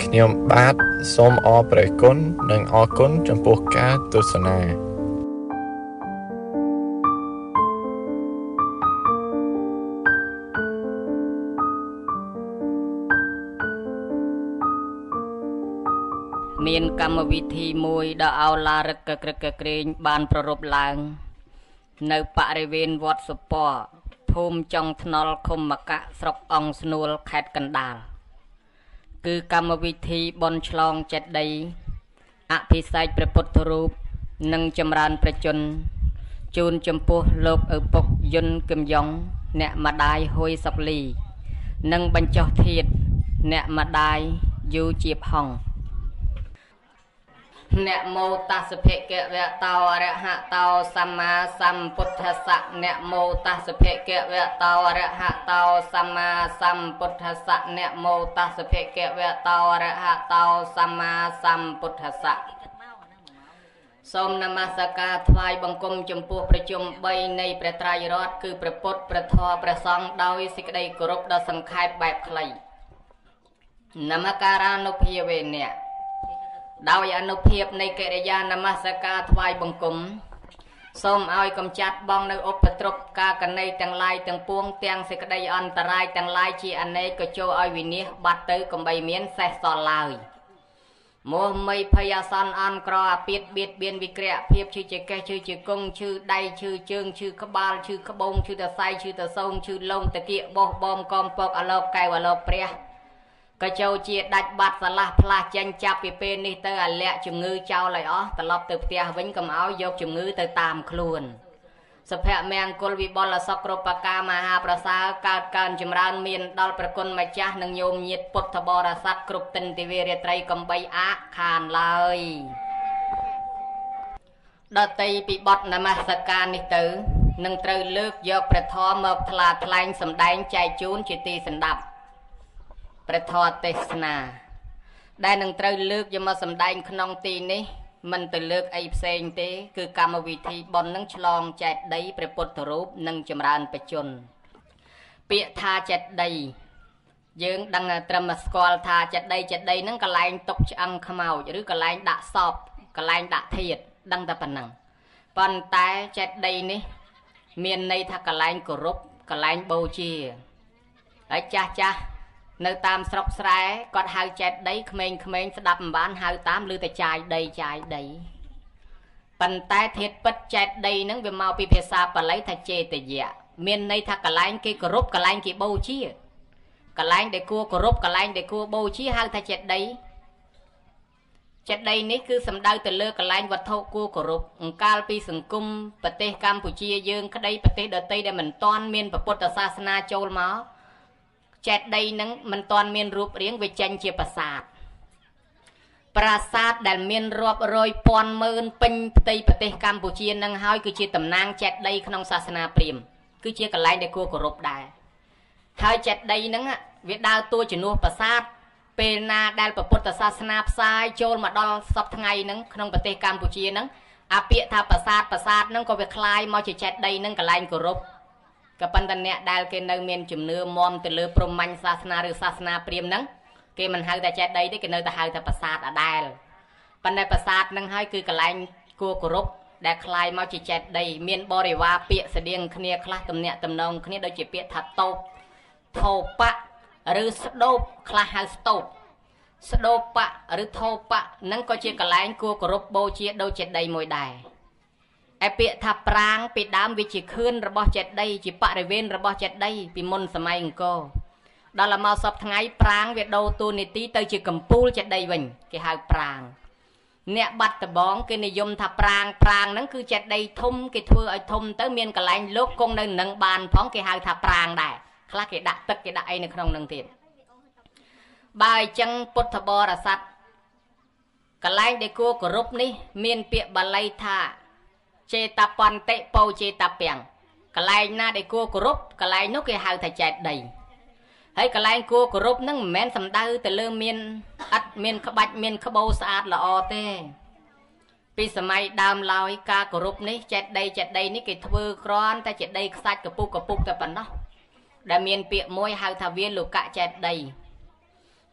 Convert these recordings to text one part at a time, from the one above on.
ខ្ញុំបាទសូមអរព្រគុណនិងអរគុណចំពោះការទស្សនាមានកម្មវិធីមួយដ៏អោឡារឹកក្រឹកក្រែងបានប្ររពឡើងនៅបរិវេណវត្តសុពណ៌ភូមិចុងថ្នល់ឃុំមកៈស្រុកអង្គស្នួលខេត្តកណ្ដាលគឺកម្មវិធីបុណ្យឆ្លងចេតិយអភិសេកព្រះពុទ្ធរូបនិងចម្រើនប្រជជនជូនចំពោះលោកឪពុកយុនគឹមយ៉ុងអ្នកម្ដាយហួយសុកលីនិងបញ្ចុះធាតុអ្នកម្ដាយយូជាផុងអ្នកមោតស្សភគវៈតោអរហតោសម្មាសម្ពុទ្ធស្សៈអ្នកមោតស្សភគវៈតោអរហតោសម្មាសម្ពុទ្ធស្សៈអ្នកមោតស្សភគវៈតោអរហតោសម្មាសម្ពុទ្ធស្សៈសូមនមស្ការថ្វាយបង្គំចំពោះប្រជុំ3នៃព្រះត្រៃរតន៍គឺព្រះពុទ្ធព្រះធម៌ព្រះសង្ឃដោយសេចក្តីគោរពដ៏សង្ខេបបែបខ្លីនមការានុភាវេនៈដោយអនុភាពនៃកិរិយានមស្ការថ្វាយបង្គំសូមឲ្យកំចាត់បងនៅឧបទ្រពការកណីទាំងឡាយទាំងពួងទាំងសេចក្តីអន្តរាយទាំងឡាយជាអនេកក៏ចូលឲ្យវិនិច្ឆ័យបាត់ទៅកំបីមានសេះសល់ឡើយមោហមីភ័យអាសន្នអន់ក្រអាពាតបៀតបៀនវិក្រៈភាពឈឺជាកេះឈឺជាគង់ឈឺដៃឈឺជើងឈឺក្បាលឈឺក្បូងឈឺតសៃឈឺតសូងឈឺលងតាគៀកបោះបំកំពកអលោកកែវអលោកព្រះក៏ចូលជាដាច់បាត់ស្រឡះផ្លាស់ចេញចាប់ពីពេលនេះទៅអាលាក់ជំងឺចោលឲ្យអស់ត្រឡប់ទៅផ្ទះវិញកុំឲ្យយកជំងឺទៅតាមខ្លួនសុភមង្គលវិបុលសុខគ្រប់ប្រការមហាប្រសើរកើតកើនចម្រើនមានដល់ប្រគុណម្ចាស់និងញោមញាតពុទ្ធបរិស័ទគ្រប់ទិនទិវារាត្រីកំបីអាខានឡើយដតីពីបទនមស្ការនេះទៅនឹងត្រូវលើកយកព្រះធម៌មកថ្លាថ្លែងសម្ដែងចែកជូនជាទីសន្តាប់ព្រះធម៌ទេសនាដែលនឹងត្រូវលើកយកមកសម្ដែងក្នុងទីនេះមិនទៅលើកអីផ្សេងទេគឺកម្មវិធីបុណ្យនឹងឆ្លងចេតិយព្រះពុទ្ធរូបនិងចម្រើនបច្ចុប្បន្នពាក្យថាចេតិយយើងដឹងត្រឹមស្គាល់ថាចេតិយហ្នឹងកន្លែងຕົកឆ្អឹងខ្មោចឬកន្លែងដាក់សពកន្លែងដាក់ធាតុដឹងតែប៉ុណ្ណឹងប៉ុន្តែចេតិយនេះមានន័យថាកន្លែងគោរពកន្លែងបូជាហើយចាស់នៅតាមស្រុកស្រែគាត់ហៅចេតិយក្មេងៗស្ដាប់មិនបានហៅតាមឬតែចាយដីប៉ុន្តែធាតុពិតចេតិយហ្នឹងវាមកពីភាសាបាលីថាចេតយៈមានន័យថាកន្លែងគេគោរពកន្លែងគេបូជាកន្លែងដែលគួរគោរពកន្លែងដែលគួរបូជាហៅថាចេតិយនេះគឺសំដៅទៅលើកន្លែងវត្ថុគួរគោរពអង្កាលពីសង្គមប្រទេសកម្ពុជាយើងក្តីប្រទេសដទៃដែលមិនទាន់មានពុទ្ធសាសនាចូលមកចេតិយនឹងមិនទាន់មានរូបរាងវាចេញជាប្រាសាទដែលមានរាប់រយពាន់ម៉ឺនពេញផ្ទៃប្រទេសកម្ពុជានឹងហើយគឺជាតំណាងចេតិយក្នុងសាសនាព្រាហ្មណ៍គឺជាកន្លែងដែលគួរគោរពដែរហើយចេតិយហ្នឹងវាដើរតួជំនួសប្រាសាទពេលណាដែលពុទ្ធសាសនាផ្សាយចូលមកដល់សពថ្ងៃហ្នឹងក្នុងប្រទេសកម្ពុជាហ្នឹងអាពាក្យថាប្រាសាទហ្នឹងក៏វាคล้ายមកជាចេតិយហ្នឹងកន្លែងគោរពក៏ប៉ុន្តែអ្នកដែលគេនៅមានជំនឿមមទៅលើព្រហ្មញ្ញសាសនាឬសាសនាព្រាហ្មណ៍ហ្នឹងគេមិនហៅតែចេតិយទេគេនៅតែហៅតែប្រាសាទដដែលប៉ុន្តែប្រាសាទហ្នឹងហើយគឺកន្លែងគួរគោរពដែលคล้ายមកជាចេតិយមានបរិវារពាក្យស្តៀងគ្នាខ្លះទំនាក់ទំនងគ្នាដូចជាពាក្យថាតោបថោបៈឬស្ដោបខ្លះហៅស្តោបស្ដោបៈឬថោបៈហ្នឹងក៏ជាកន្លែងគួរគោរពបូជាដូចចេតិយមួយដែរឯពាក្យថាប្រាងពីដើមវាជាខឿនរបស់ចេតិយជាបរិវេណរបស់ចេតិយពីមុនសម័យអង្គរដល់មកសពថ្ងៃប្រាងវាដូរតួនាទីទៅជាកំពូលចេតិយវិញគេហៅប្រាងអ្នកបាត់ដំបងគេនិយមថាប្រាងហ្នឹងគឺចេតិយធំគេធ្វើឲ្យធំទៅមានកន្លែងលោកគង់នៅនឹងបានផងគេហៅថាប្រាងដែរខ្លះគេដាក់ទឹកគេដាក់អីនៅក្នុងនឹងទៀតបើអញ្ចឹងពុទ្ធបរិស័ទកន្លែងដែលគួរគោរពនេះមានពាក្យបាលីថាចេតបន្តិពោចេតពាំងកន្លែងណាដែលគួរគោរពកន្លែងនោះគេហៅថាចេតិយហើយកន្លែងគួរគោរពហ្នឹងមិនមែនសំដៅទៅលើមានអត់មានក្បាច់មានក្បូរស្អាតល្អទេពីសម័យដើមឡើយការគោរពនេះចេតិយនេះគេធ្វើគ្រាន់តែចេតិយខ្សាច់កពុកតែប៉ុណ្ណោះដែលមានពាក្យមួយហៅថាវាលោកៈចេតិយ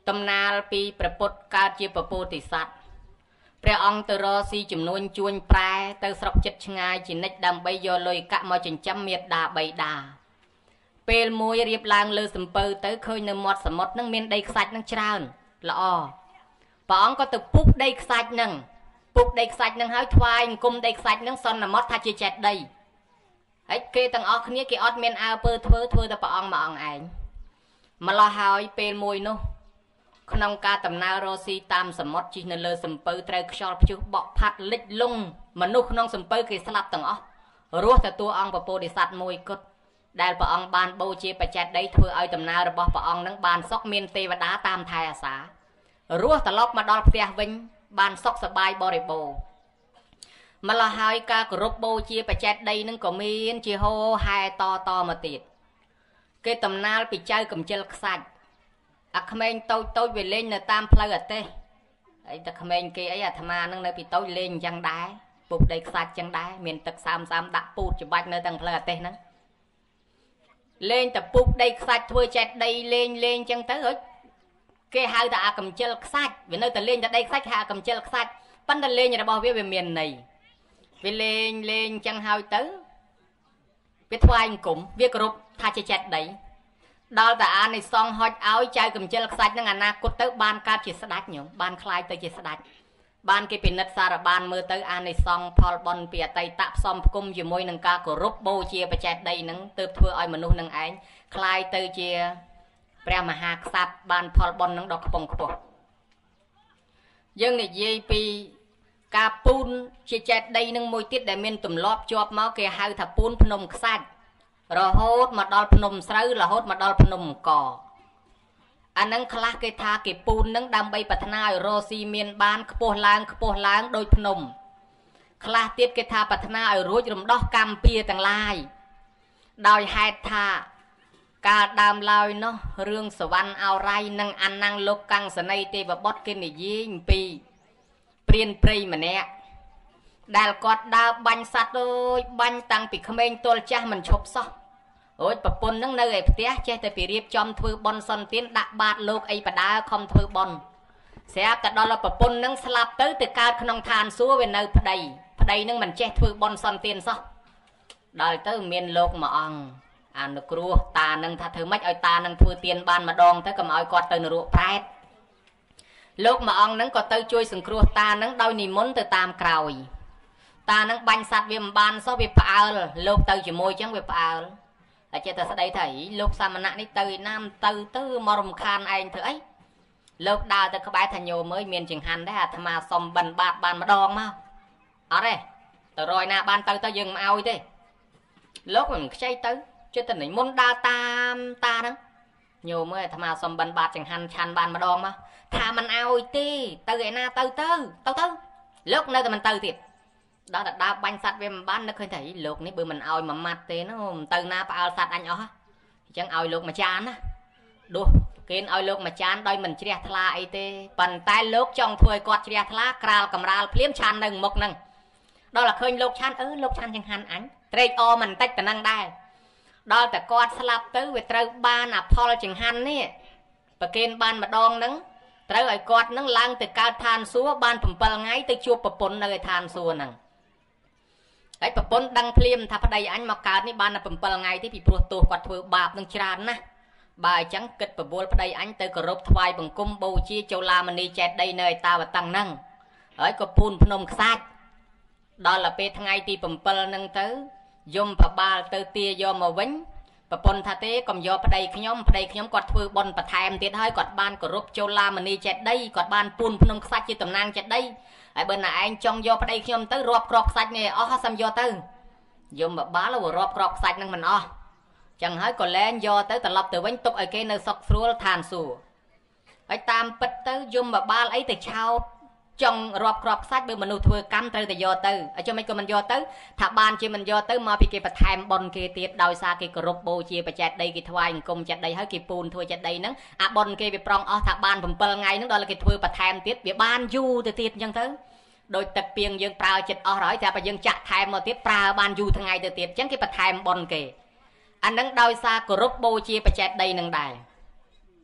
តំណាលពីព្រះពុទ្ធកើតជាពពោធិសត្វព្រះអង្គទៅរកស៊ីចំនួនជួញប្រែទៅស្រុកចិត្តឆ្ងាយជានិច្ចដើម្បីយកលុយកាក់មកចិញ្ចឹមមេត្តាបៃតាពេលមួយរៀបឡើងលើសំពៅទៅឃើញនៅមាត់សមុទ្រនឹងមានដីខ្សាច់នឹងច្រើនល្អព្រះអង្គក៏ទៅពុកដីខ្សាច់នឹងហើយថ្វាយអង្គមដីខ្សាច់នឹងសន្មត់ថាជាចេតិយហើយគេទាំងអស់គ្នាគេអត់មានអើពើធ្វើតែព្រះអង្គមួយអង្គឯងម្ល៉េះហើយពេលមួយនោះក្នុងការដំណើររស៊ីតាមសមុទ្រជិះនៅលើសំពៅត្រូវខ្យល់ព្យុះបក់ផាត់លិចលង់មនុស្សក្នុងសំពៅគេស្លាប់ទាំងអស់រស់តែតួអង្គពពោធិសត្វមួយគត់ដែលព្រះអង្គបានបូជាបច្ចេកដីធ្វើឲ្យដំណើររបស់ព្រះអង្គនឹងបានសុខមានទេវតាតាមថែអាសារស់ត្រឡប់មកដល់ផ្ទះវិញបានសុខសប្បាយបរិបូរណ៍ម្ល៉េះហើយការគោរពបូជាបច្ចេកដីនឹងក៏មានជាហូរហែតមកទៀតគេតំណាលពីចៅកំចិលខ្សាច់អាក្មេងតូចវាលេងនៅតាមផ្លូវអាទេសអីតែក្មេងគេអីអាត្មានឹងនៅពីតូចលេងអញ្ចឹងដែរពុកដីខ្សាច់អញ្ចឹងដែរមានទឹកសាមដាក់ពូតច្បាច់នៅទាំងផ្លូវអាទេសហ្នឹងលេងតែពុកដីខ្សាច់ធ្វើចេះដីលេងអញ្ចឹងទៅហុចគេហៅថាអាកំចិលខ្សាច់វានៅតែលេងតែដីខ្សាច់ហៅអាកំចិលខ្សាច់ប៉ុន្តែលេងរបស់វាមានន័យវាលេងអញ្ចឹងហើយទៅវាថ្វាយអង្គមវាគោរពថាជាចេះដីដល់តែអានិសង្ឃហុចឲ្យចៅកំចិលខ្សាច់នឹងអនាគតទៅបានកើតជាស្ដេចញោមបានខ្លាយទៅជាស្ដេចបានគេពិនិត្យសារបានមើលទៅអានិសង្ឃផលបុណ្យពីអតីតផ្សំផ្គុំជាមួយនឹងការគោរពបូជាបច្ចេកដីនឹងទើបធ្វើឲ្យមនុស្សនឹងឯងខ្លាយទៅជាព្រះមហាក្សត្របានផលបុណ្យនឹងដល់ខ្ពង់ខ្ពស់យើងនិយាយពីការពូនជាចេតិយនឹងមួយទៀតដែលមានទម្លាប់ជាប់មកគេហៅថាពូនភ្នំខ្សាច់រហូតមកដល់ភ្នំស្រូវរហូតមកដល់ភ្នំអង្គអានឹងខ្លះគេថាគេពូននឹងដើម្បីប្រាថ្នាឲ្យរស់ស៊ីមានបានខ្ពស់ឡើងដោយភ្នំខ្លះទៀតគេថាប្រាថ្នាឲ្យរួចរំដោះកម្មពៀទាំងឡាយដោយហេតុថាកាលដើមឡើយនោះរឿងសវណ្ណអរ័យនិងអានងលោកកាំងសនីទេវបុត្រគេនិយាយអំពីព្រានព្រៃម្នាក់ដែលគាត់ដើរបាញ់សัตว์ដូចបាញ់តាំងពីក្មេងទល់ចាស់មិនឈប់សោះអូយប្រពន្ធនឹងនៅឯផ្ទះចេះតែពីរៀបចំធ្វើបន់សន្តានដាក់បាតលោកអីបដាខំធ្វើបន់ស្រាប់តែដល់ប្រពន្ធនឹងស្លាប់ទៅកើតក្នុងឋានសួគ៌វានៅប្តីនឹងមិនចេះធ្វើបន់សន្តានសោះដល់ទៅមានលោកមួយអង្គអនុគ្រោះតានឹងថាធ្វើម៉េចឲ្យតានឹងធ្វើទានបានម្ដងទៅកុំឲ្យគាត់ទៅនរកប្រែតលោកមួយអង្គនឹងក៏ទៅជួយសង្គ្រោះតានឹងដោយនិមន្តទៅតាមក្រោយតានឹងបាញ់សัตว์វាមិនបានសោះវាផ្អើលលោកទៅជាមួយចឹងវាផ្អើលតែចេះតែស្ដីថាលោកសាមណៈនេះទៅឯណាមទៅមករំខានឯងធ្វើអីលោកដើរទៅក្បែរថាញោមអើយមានចង្ហាន់ដែរអាត្មាសុំបិណ្ឌបាតបានម្ដងមកអត់ទេទៅរយណាបានទៅយើងមិនឲ្យទេលោកមិនខ្ចីទៅចិត្តតែនិមន្តដើរតាមតាហ្នឹងញោមអើយអាត្មាសុំបិណ្ឌបាតចង្ហាន់ឆាន់បានម្ដងមកថាមិនឲ្យទេទៅឯណាទៅលោកនៅតែមិនទៅទៀតដល់តែដើរបាញ់សัตว์វាមិនបាននឹកឃើញថាលោកនេះបើមិនឲ្យមួយម៉ាត់ទេនោះមិនទៅណាផ្អើលសัตว์អញអស់អញ្ចឹងឲ្យលោកម្ចានណាដួសគេឲ្យលោកម្ចានដោយមិនជ្រះថ្លាអីទេប៉ុន្តែលោកចង់ធ្វើឲ្យគាត់ជ្រះថ្លាក្រាលកំរាលភ្លាមឆាននៅមុខហ្នឹងដល់តែឃើញលោកឆានលោកឆានចង្ហាន់អញត្រេកអរមិនតិចប៉ុណ្ណឹងដែរដល់តែគាត់ស្លាប់ទៅវាត្រូវបានអាផលចង្ហាន់នេះប្រគេនបានម្ដងហ្នឹងត្រូវឲ្យគាត់ហ្នឹងឡើងទៅកើតឋានសួគ៌បាន7ថ្ងៃទៅជួបប្រពន្ធនៅឯឋានសួគ៌ហ្នឹងហើយប្រពន្ធដឹងភ្លាមថាប្តីអញមកកើតនេះបានតែ7ថ្ងៃទេពីព្រោះទោសគាត់ធ្វើបាបនឹងច្រើនណាស់បើអញ្ចឹងគិតប្រមូលប្តីអញទៅគោរពថ្វាយបង្គំបូជាចុលាមនីចេតិយនៅឯតាវតឹងហ្នឹងហើយក៏ពូនភ្នំខ្សាច់ដល់ទៅពេលថ្ងៃទី7ហ្នឹងទៅយមប្របាលទៅទាយកមកវិញប្រពន្ធថាទេកុំយកប្តីខ្ញុំគាត់ធ្វើបន់បន្ថែមទៀតហើយគាត់បានគោរពចុលាមនីចេតិយគាត់បានពូនភ្នំខ្សាច់ជាតំណាងចេតិយហើយបើណាឯងចង់យកប្តីខ្ញុំទៅរាប់ក្របខ្សាច់នេះអស់សំយកទៅយមបបាលរាប់ក្របខ្សាច់នឹងមិនអស់ចឹងហើយក៏លែងយកទៅត្រឡប់ទៅវិញទុកឲ្យគេនៅសុកស្រួលឋានសួគ៌ហើយតាមពិតទៅយមបបាលអីទៅឆោតចង់រាប់ក្របខ្សាច់បើមនុស្សធ្វើកម្មត្រូវតែយកទៅអញ្ចឹងមិនក៏មិនយកទៅថាបានជាមិនយកទៅមកពីគេបន្ថែមបុណ្យគេទៀតដោយសារគេគោរពបូជាបច្ចេកដីគេថ្វាយអង្គមចេតិយហើយគេពូនធ្វើចេតិយហ្នឹងអាបុណ្យគេវាប្រងអស់ថាបាន7ថ្ងៃហ្នឹងដល់គេធ្វើបន្ថែមទៀតវាបានយូរទៅទៀតអញ្ចឹងទៅដោយទឹកពីងយើងប្រើចិត្តអស់ហើយតែបើយើងចាក់ថែមមកទៀតប្រើបានយូរថ្ងៃទៅទៀតអញ្ចឹងគេបន្ថែមបុណ្យគេអាហ្នឹងដោយសារគោរពបូជាបច្ចេកដីនឹងដែរ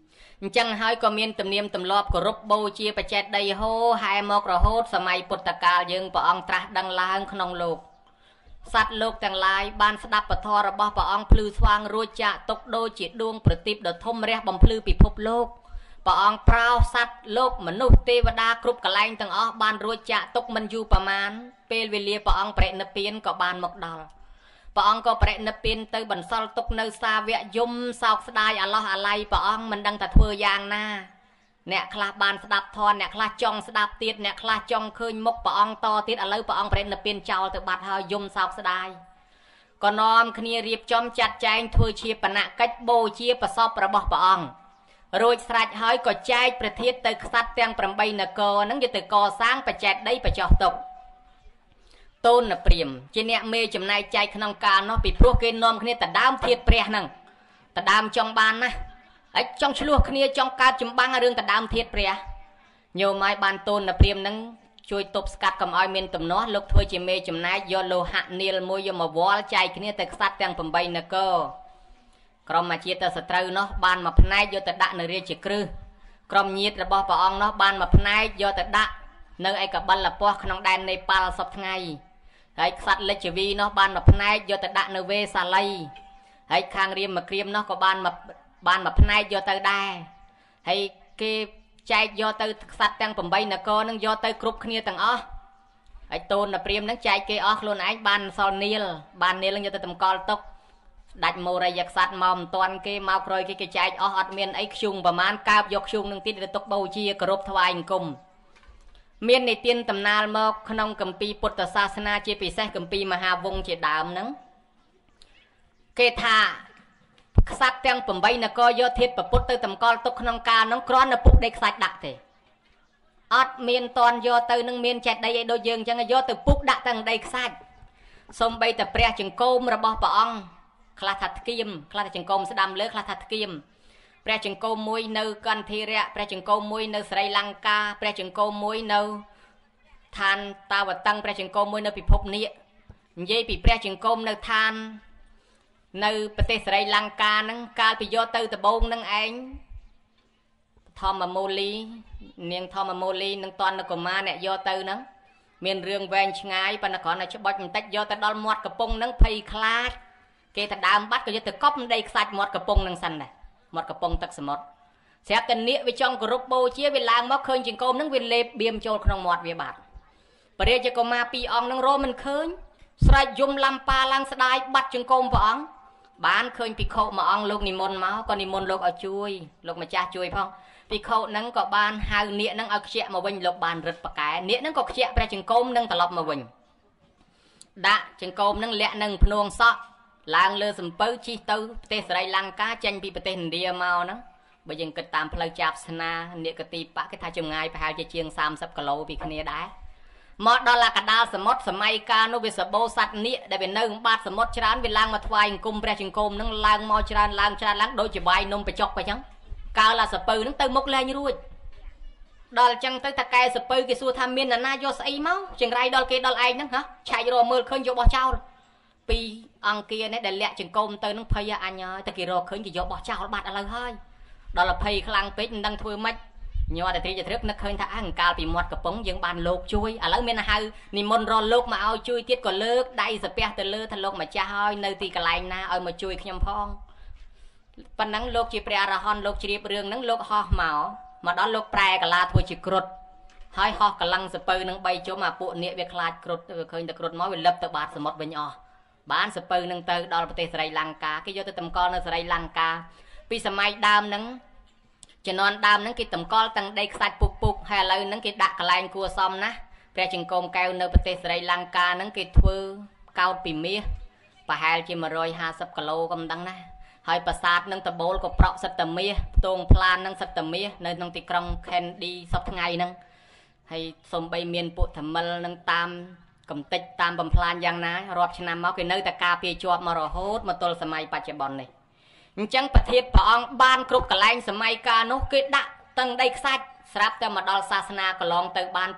ចឹងហើយក៏មានទំនៀមទម្លាប់គោរពបូជាបច្ចេកដីហូហែមករហូតសម័យពុទ្ធកាលយើងព្រះអង្គត្រាស់ដឹងឡើងក្នុងលោកសត្វលោកទាំងឡាយបានស្ដាប់ពធរបស់ព្រះអង្គភ្លឺស្វាងរួចចាកទុកដូចជាដួងប្រទីបដ៏ធំរះបំភ្លឺពិភពលោកព្រះអង្គប្រោសសត្វលោកមនុស្សទេវតាគ្រប់កន្លែងទាំងអស់បានរួចចាកទុកមិនយូរប្រមាណពេលវេលាព្រះអង្គបរិនិព្វានក៏បានមកដល់ព្រះអង្គក៏បរិនិព្វានទៅបន្សល់ទុកនៅសាវកយំសោកស្ដាយអាឡោះអាល័យព្រះអង្គមិនដឹងថាធ្វើយ៉ាងណាអ្នកខ្លះបានស្ដាប់ធម៌អ្នកខ្លះចង់ស្ដាប់ទៀតអ្នកខ្លះចង់ឃើញមុខព្រះអង្គតទៀតឥឡូវព្រះអង្គបរិនិព្វានចោលទៅបាត់ហើយយំសោកស្ដាយក៏នាំគ្នារៀបចំចាត់ចែងធ្វើជាបណកិច្ចបូជាប្រសពរបស់ព្រះអង្គរួចស្រេចហើយក៏ចែកប្រធានទៅក្សត្រទាំង8នគរហ្នឹងយកទៅកសាងបច្ចេកដីបចោះទុកតូនព្រាមជាអ្នកមេចំណែកចែកក្នុងការនោះពីព្រោះគេនាំគ្នាទៅដើមធាតព្រះហ្នឹងទៅដើមចង់បានណាហើយចង់ឆ្លោះគ្នាចង់កើតចម្បាំងរឿងទៅដើមធាតព្រះញោមហើយបានតូនព្រាមហ្នឹងជួយទប់ស្កាត់កុំឲ្យមានទំនាស់លោកធ្វើជាមេចំណែកយកលោហៈនីលមួយយកមកវល់ចែកគ្នាទៅក្សត្រទាំង8នគរក្រុមអាជាតសត្រូវនោះបានមកផ្នែកយកទៅដាក់នៅរាជក្រឹសក្រុមញាតិរបស់ព្រះអង្គនោះបានមកផ្នែកយកទៅដាក់នៅឯកបិលពស់ក្នុងដែននេប៉ាល់សពថ្ងៃហើយក្សត្រលិច្ចវីនោះបានមកផ្នែកយកទៅដាក់នៅវេសាលីហើយខាងរាមមកក្រៀមនោះក៏បានមកផ្នែកយកទៅដែរហើយគេចែកយកទៅក្សត្រទាំង8នគរនឹងយកទៅគ្រប់គ្នាទាំងអស់ហើយតូនព្រាមនឹងចែកគេអស់ខ្លួនឯងបានសល់នីលបាននីលនឹងយកទៅតម្កល់ទុកដាច់មោរយក្សត្រមកមិនតាន់គេមកក្រោយគេចែកអស់អត់មានអីខ្ជុងប្រមាណកើបយកខ្ជុងនឹងទៀតទៅទុកបូជាគោរពថ្វាយអង្គមមាននិទានតំណាលមកក្នុងគម្ពីរពុទ្ធសាសនាជាពិសេសគម្ពីរមហាវង្សជាដើមហ្នឹងគេថាក្សត្រទាំង8នគរយកធាតុពុទ្ធទៅតម្កល់ទុកក្នុងការនោះគ្រាន់តែពុកដេកខ្សាច់ដាក់ទេអត់មានតន់យកទៅនឹងមានចេតដីឲ្យដូចយើងអញ្ចឹងយកទៅពុកដាក់ទាំងដីខ្សាច់សូម្បីតែព្រះចង្គមរបស់ព្រះអង្គខ្លះថាធ្គៀមខ្លះថាចង្គមស្ដាំលើខ្លះថាធ្គៀមព្រះចង្គមមួយនៅកន្ធារៈព្រះចង្គមមួយនៅស្រីលង្កាព្រះចង្គមមួយនៅឋានតាវតឹងព្រះចង្គមមួយនៅពិភពនេះនិយាយពីព្រះចង្គមនៅឋាននៅប្រទេសស្រីលង្កាហ្នឹងកាលពីយកទៅដំបងហ្នឹងឯងធម្មមូលីនាងធម្មមូលីនឹងតនកុមារអ្នកយកទៅហ្នឹងមានរឿងវែងឆ្ងាយប៉ុន្តែគ្រាន់តែច្បត់បន្តិចយកទៅដល់មាត់កំពង់ហ្នឹងភ័យខ្លាចគេទៅដើមបាត់ក៏យកទៅកប់ដីខ្សាច់មាត់កំពង់ហ្នឹងសិនដែរមាត់កំពង់ទឹកសមុទ្រស្រាប់តែនាគវាចង់គោរពបូជាវាឡើងមកឃើញចង្គមហ្នឹងវាលេបបៀមចូលក្នុងមាត់វាបាត់ព្រះរាជកុមារ2អង្គហ្នឹងរកមិនឃើញស្រែកយំលំប៉ាឡើងស្ដាយបាត់ចង្គមព្រះអង្គបានឃើញភិក្ខុមួយអង្គលោកនិមន្តមកក៏និមន្តលោកឲ្យជួយលោកម្ចាស់ជួយផងភិក្ខុហ្នឹងក៏បានហៅនាគហ្នឹងឲ្យខ្ជាក់មកវិញលោកបានរឹតប្រកែនាគហ្នឹងក៏ខ្ជាក់ព្រះចង្គមហ្នឹងត្រឡប់មកវិញដាក់ចង្គមហ្នឹងលាក់នឹងភ្នួងសក់ឡើងលើសំពៅជិះទៅប្រទេសស្រីលង្កាចេញពីប្រទេសឥណ្ឌាមកហ្នឹងបើយើងគិតតាមផ្លូវចាប់ស្នានាគទីបៈគេថាចម្ងាយប្រហែលជាជាង30គីឡូពីគ្នាដែរមកដល់កដាលសមុទ្រសម័យកាលនោះវាសបោសัตว์នាគដែលវានៅបាតសមុទ្រច្រើនវាឡើងមកថ្វាយអង្គមព្រះចង្គមហ្នឹងឡើងមកច្រើនឡើងដូចជាបាយនំបច្ចុកអញ្ចឹងកាលឡាសពៅហ្នឹងទៅមុខលែងរួចដល់អញ្ចឹងទៅតាកែសពៅគេសួរថាមាននរណាយកស្អីមកចង្រៃដល់គេដល់ឯងហ្នឹងហ៎ឆែករកមើលឃើញយកបោះចោលពីអង្គានេះដែលលាក់ចង្គមទៅហ្នឹងភ័យអញហើយតែគេរកឃើញគេយកបោះចោលបាត់ឥឡូវហើយដល់ភ័យខ្លាំងពេកមិនដឹងធ្វើម៉េចញ័រតែត្រីចត្រឹកនឹកឃើញថាអង្កាលពីមាត់កំប៉ុងយើងបានលោកជួយឥឡូវមានហៅនិមន្តរលោកមកឲ្យជួយទៀតក៏លើកដៃសាពះទៅលើថាលោកម្ចាស់ហើយនៅទីកន្លែងណាឲ្យមកជួយខ្ញុំផងប៉ុណ្ណឹងលោកជាព្រះអរហន្តលោកជ្រាបរឿងហ្នឹងលោកហោះមកដល់លោកប្រែកាឡាធ្វើជាគ្រុឌហើយហោះកលឹងសពៅនឹង3ជុំអាពួកនាគវាខ្លាចគ្រុឌវាឃើញតែគ្រុឌមកវាលឹបទៅបាតសមុទ្រវិញអស់បានសពៅនឹងទៅដល់ប្រទេសស្រីលង្កាគេយកទៅតម្កល់នៅស្រីលង្កាពីសម័យដើមហ្នឹងជំនាន់ដើមហ្នឹងគេតម្កល់ទាំងដីខ្សាច់ពុកហើយឥឡូវហ្នឹងគេដាក់កន្លែងគួរសមណាស់ព្រះចង្គមកែវនៅប្រទេសស្រីលង្កាហ្នឹងគេធ្វើកោតពីមាសប្រហែលជា150គីឡូក៏មិនដឹងណាហើយប្រាសាទនឹងតបូលក៏ប្រក់សិតតមាសផ្ទងផ្លាននឹងសិតតមាសនៅក្នុងទីក្រុង Candy សប្តាហ៍ថ្ងៃហ្នឹងហើយសំបីមានពួកធមិលនឹងតាមកំតិចតាមបំផ្លាញយ៉ាងណារាប់ឆ្នាំមកគេនៅតែការពារជាប់មករហូតមកទល់សម័យបច្ចុប្បន្ននេះអញ្ចឹងប្រធានព្រះអង្គបានគ្រប់កន្លែងសម័យកាលនោះគេដាក់ទាំងដីខ្សាច់ស្រាប់តែមកដល់សាសនាកន្លងទៅបាន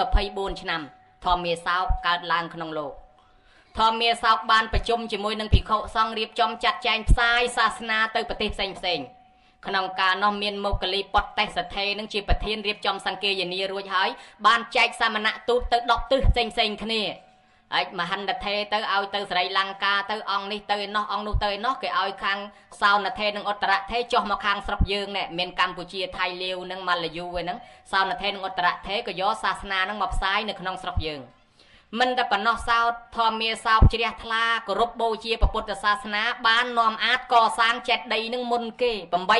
224ឆ្នាំធម្មមាសោកកើតឡើងក្នុងលោកធម្មមាសោកបានប្រជុំជាមួយនឹងភិក្ខុសង្ឃរៀបចំចាត់ចែងផ្សាយសាសនាទៅប្រទេសផ្សេងក្នុងការនោះមានមុខលីពតតេសថេនឹងជាប្រធានរៀបចំសង្គាយនារួចហើយបានចែកសាមណៈទូតទៅ10ទិសផ្សេងគ្នាហើយមហន្តថេទៅឲ្យទៅស្រីលង្កាទៅអង្គនេះទៅឯនោះអង្គនោះទៅឯនោះគេឲ្យខាងសោនថេនិងឧត្តរថេចុះមកខាងស្រុកយើងនេះមានកម្ពុជាថៃលាវនិងម៉ាឡាយូឯហ្នឹងសោនថេនិងឧត្តរថេក៏យកសាសនាហ្នឹងមកផ្សាយនៅក្នុងស្រុកយើងមិនតែប៉ុណ្ណោះសោតធម្មាសោកជ្រះថ្លាគោរពបូជាព្រះពុទ្ធសាសនាបាននាំអាចកសាងចេតិយនឹងមុនគេ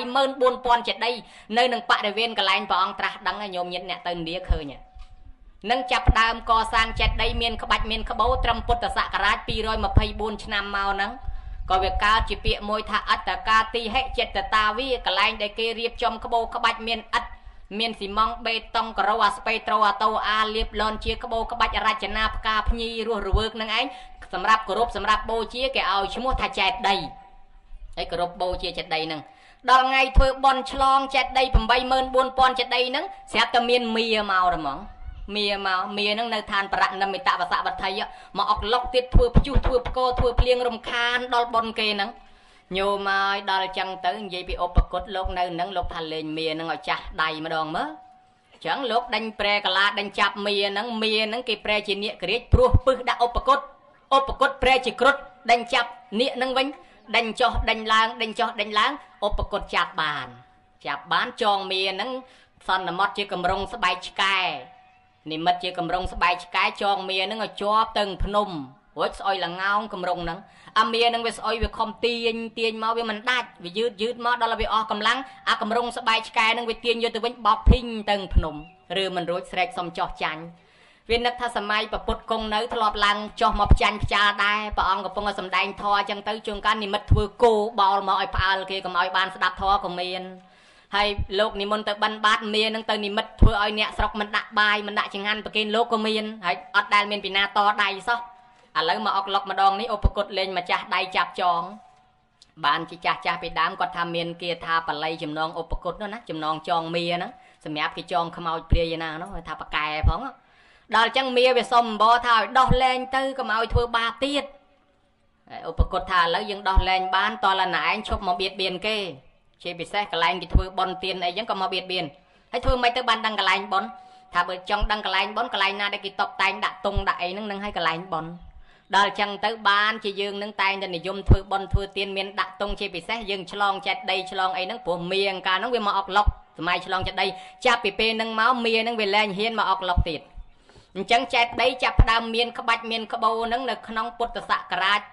84000ចេតិយនៅនឹងបរិវេណកន្លែងព្រះអង្គត្រាស់ដឹងញោមញាតអ្នកទៅឥណ្ឌាឃើញនឹងចាប់ផ្ដើមកសាងចេតិយមានក្បាច់មានក្បូរត្រឹមពុទ្ធសករាជ224ឆ្នាំមកហ្នឹងក៏វាកើតជាពាក្យមួយថាអត្តកាទីហិចិត្តតាវាកន្លែងដែលគេរៀបចំក្បូរក្បាច់មានឥដ្ឋមានស៊ីម៉ង់បេតុងការ៉ូអាស្ពេត្រូអាតូអាលៀបលន់ជាក្បូរក្បាច់រចនាផ្កាភ្ញីរស់រវើកនឹងឯងសម្រាប់គោរពសម្រាប់បូជាគេឲ្យឈ្មោះថាចេតិយហើយគោរពបូជាចេតិយហ្នឹងដល់ថ្ងៃធ្វើបន់ឆ្លងចេតិយ84000ចេតិយហ្នឹងស្រាប់តែមានមៀមកហ្មងមៀហ្នឹងនៅឋានបរណមិតវសវត្ថីមកអុកឡុកទៀតធ្វើព្យុះធ្វើផ្គរធ្វើភ្លៀងរំខានដល់បន់គេហ្នឹងញោមហើយដល់ចឹងទៅនិយាយពីឧបគុតលោកនៅនឹងលោកថាលេងមៀនឹងឲ្យចាស់ដៃម្ដងមើលចឹងលោកដេញប្រែកាឡាដេញចាប់មៀនឹងគេប្រែជានាគក្រាចព្រោះពឹសដាក់ឧបគុតប្រែជាគ្រុឌដេញចាប់នាគនឹងវិញដេញចុះដេញឡើងដេញចុះដេញឡើងឧបគុតចាប់បានចងមៀនឹងសន្មត់ជាកម្រងស្បែកឆ្កែនិមិត្តជាកម្រងស្បែកឆ្កែចងមៀនឹងឲ្យជាប់ទៅភ្នំរួចស្អុយលងោងកម្រងហ្នឹងអាមៀនឹងវាស្អុយវាខំទាញមកវាមិនដាច់វាយឺតមកដល់វាអស់កម្លាំងអាកម្រងស្បែកឆ្កែនឹងវាទាញយកទៅវិញបោកភីងទៅភ្នំឬមិនរួចស្រែកសុំចោះចាញ់វានឹកថាសម័យប្រពុតគង់នៅធ្លាប់ឡើងចោះមកផ្ចាញ់ផ្ចាលដែរព្រះអង្គកំពុងតែសម្ដែងធម៌អញ្ចឹងទៅជួនកាលនិមិត្តធ្វើគោបោលមកឲ្យផ្អើលគេកុំឲ្យបានស្ដាប់ធម៌ក៏មានហើយលោកនិមន្តទៅបិណ្ឌបាតមៀនឹងទៅនិមិត្តធ្វើឲ្យអ្នកស្រុកមិនដាក់បាយមិនដាក់ចង្ហាន់ប្រគេនលោកក៏មានហើយអត់ដែលមានពីណាតដៃសោះឥឡូវមកអុកឡុកម្ដងនេះឧបគុតលេងម្ចាស់ដៃចាប់ចងបានជាចាស់ពីដើមគាត់ថាមានគាថាបល័យចំណងឧបគុតនោះណាចំណងចងមៀហ្នឹងសម្រាប់គេចងខ្មោចព្រាយណានោះថាប៉កែផងដល់អញ្ចឹងមៀវាសុំអំបរថាឲ្យដោះលែងទៅកុំឲ្យធ្វើបាបទៀតឧបគុតថាឥឡូវយើងដោះលែងបានតលណឯងឈប់មកបៀតបៀនគេជាពិសេសកន្លែងគេធ្វើបន់ទៀនអីចឹងក៏មកបៀតបៀនហើយធ្វើមិនទៅបានដឹងកន្លែងបន់ថាបើចង់ដឹងកន្លែងបន់កន្លែងណាដែលគេតបតែងដាក់តុងដាក់អីហ្នឹងនឹងឲ្យកន្លែងបន់ដល់អញ្ចឹងទៅបានជាយើងនឹងតែងតែនិយមធ្វើបន់ធ្វើទៀនមានដាក់តុងជាពិសេសយើងឆ្លងចេតិយឆ្លងអីហ្នឹងព្រោះមៀងកាលហ្នឹងវាមកអុកឡុកសម័យឆ្លងចេតិយចាប់ពីពេលហ្នឹងមកមៀហ្នឹងវាលែងហ៊ានមកអុកឡុកទៀតអញ្ចឹងចេតិយចាប់ផ្ដើមមានក្បាច់មានក្បូរហ្នឹងនៅក្នុងពុទ្ធសករាជ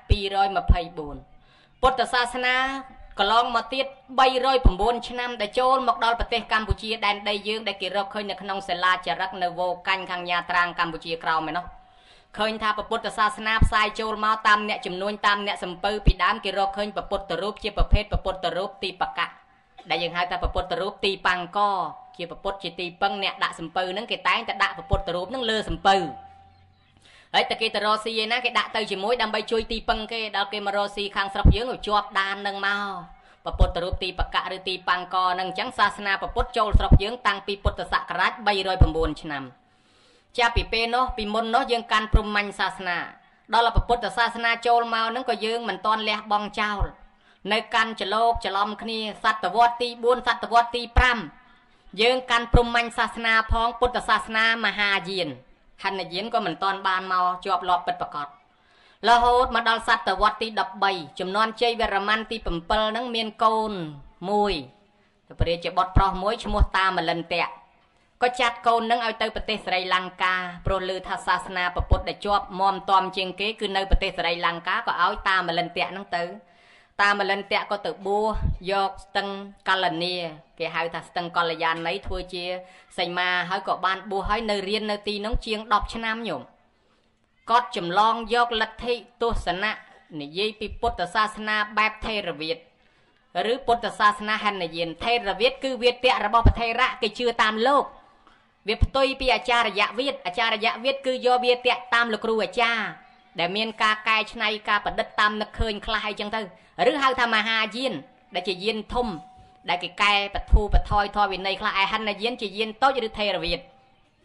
224ពុទ្ធសាសនាកន្លងមកទៀត309ឆ្នាំដែលចូលមកដល់ប្រទេសកម្ពុជាដែនដីយើងដែលគេរកឃើញនៅក្នុងសិលាចារឹកនៅវោកាញ់ខាងញ៉ាត្រាងកម្ពុជាក្រោមឯនោះឃើញថាពុទ្ធសាសនាផ្សាយចូលមកតាមអ្នកចំនួនតាមអ្នកសំពៅពីដើមគេរកឃើញពុទ្ធរូបជាប្រភេទពុទ្ធរូបទីបកៈដែលយើងហៅថាពុទ្ធរូបទីបាំងកជាពុទ្ធជាទីពឹងអ្នកដាក់សំពៅហ្នឹងគេតែងតែដាក់ពុទ្ធរូបហ្នឹងលើសំពៅហើយតែគេទៅរកស៊ីឯណាគេដាក់ទៅជាមួយដើម្បីជួយទីពឹងគេដល់គេមករកស៊ីខាងស្រុកយើងឲ្យជាប់ដាននឹងមកពុទ្ធរូបទីបកៈឬទីបាំងកហ្នឹងអញ្ចឹងសាសនាពុទ្ធចូលស្រុកយើងតាំងពីពុទ្ធសករាជ309ឆ្នាំចាប់ពីពេលនោះពីមុននោះយើងកាន់ព្រហ្មញ្ញសាសនាដល់ពុទ្ធសាសនាចូលមកហ្នឹងក៏យើងមិនទាន់លះបង់ចោលនៅកាន់ច្រឡោកច្រឡំគ្នាសតវត្សទី4សតវត្សទី5យើងកាន់ព្រហ្មញ្ញសាសនាផងពុទ្ធសាសនាមហាយានហិនយានក៏មិនទាន់បានមកជាប់លាប់ពិតប្រាកដរហូតមកដល់សតវត្សទី13ចំនួនជ័យវរ្ម័នទី7ហ្នឹងមានកូនមួយទៅព្រះរាជបុត្រប្រុសមួយឈ្មោះតាមលិន្ទៈក៏ចាត់កូននឹងឲ្យទៅប្រទេសស្រីលង្កាព្រោះឮថាសាសនាពុទ្ធដែលជាប់មមតំជាងគេគឺនៅប្រទេសស្រីលង្កាក៏ឲ្យតាមលិន្ទៈនឹងទៅតាមលិន្ទៈក៏ទៅបួសយកស្ទឹងកល្លានីគេហៅថាស្ទឹងកល្យាណីធ្វើជាសីមាហើយក៏បានបួសហើយនៅរៀននៅទីនោះជាង10ឆ្នាំញោមគាត់ចម្លងយកលទ្ធិទស្សនៈនិយាយពីពុទ្ធសាសនាបែបថេរវាទឬពុទ្ធសាសនាហិនយានថេរវាទគឺវាទៈរបស់ព្រះថេរៈគេជឿតាមលោកវាផ្ទុយពីអាចារ្យវាទគឺយកវាទៈតាមលោកគ្រូអាចារ្យដែលមានការកែច្នៃការប្រឌិតតាមនឹកឃើញខ្លះអីចឹងទៅឬហៅថាមហាយានដែលជាយានធំដែលគេកែបធូបថយធម៌វិន័យខ្លះឯហិនយានជាយានតូចឬថេរវាទ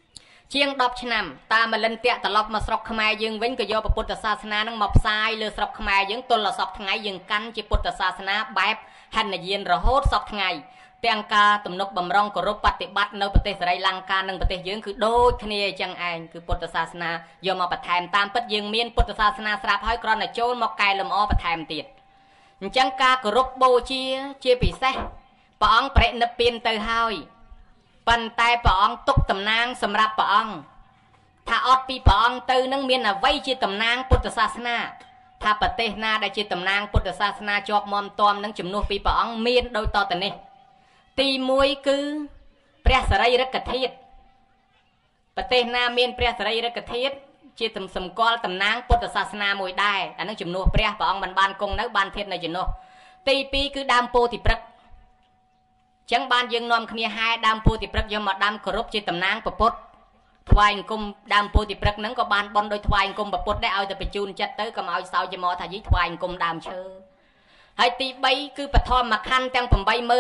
ជាង10ឆ្នាំតាមមលិនតៈត្រឡប់មកស្រុកខ្មែរយើងវិញក៏យកពុទ្ធសាសនានឹងមកផ្សាយលើស្រុកខ្មែរយើងទល់ដល់សពថ្ងៃយើងកាន់ជាពុទ្ធសាសនាបែបហិនយានរហូតសពថ្ងៃទាំងការទំនុកបំរុងគោរពបប្រតិបត្តិនៅប្រទេសសេរីលង្កានិងប្រទេសយើងគឺដូចគ្នាអញ្ចឹងឯងគឺពុទ្ធសាសនាយកមកបន្ថែមតាមពិតយើងមានពុទ្ធសាសនាស្រាប់ហើយគ្រាន់តែចូលមកកែលម្អបន្ថែមទៀតអញ្ចឹងការគោរពបូជាពិសេសព្រះអង្គបរិនិព្វានទៅហើយប៉ុន្តែព្រះអង្គទុកតំណាងសម្រាប់ព្រះអង្គថាអត់ពីព្រះអង្គទៅនឹងមានអ្វីជាតំណាងពុទ្ធសាសនាថាប្រទេសណាដែលជាតំណាងពុទ្ធសាសនាជាប់មាំទាំនឹងជំនួសពីព្រះអង្គមានដូចតទៅនេះទី1គឺព្រះសារីរិកធាតុប្រទេសណាមានព្រះសារីរិកធាតុជាសម្គាល់តំណាងពុទ្ធសាសនាមួយដែរអានឹងជំនួសព្រះអង្គមិនបានគង់នៅបានធាតុនៅជំនួសទី2គឺដើមពោធិព្រឹក្សចឹងបានយើងនាំគ្នាហែដើមពោធិព្រឹក្សយកមកដាំគោរពជាតំណាងពុទ្ធថ្វាយអង្គមដើមពោធិព្រឹក្សហ្នឹងក៏បានបន់ដោយថ្វាយអង្គមពុទ្ធដែរឲ្យតែបញ្ជូនចិត្តទៅកុំឲ្យសោយជាមកថាយីថ្វាយអង្គមដើមឈើហើយទី3គឺបឋមខណ្ឌទាំង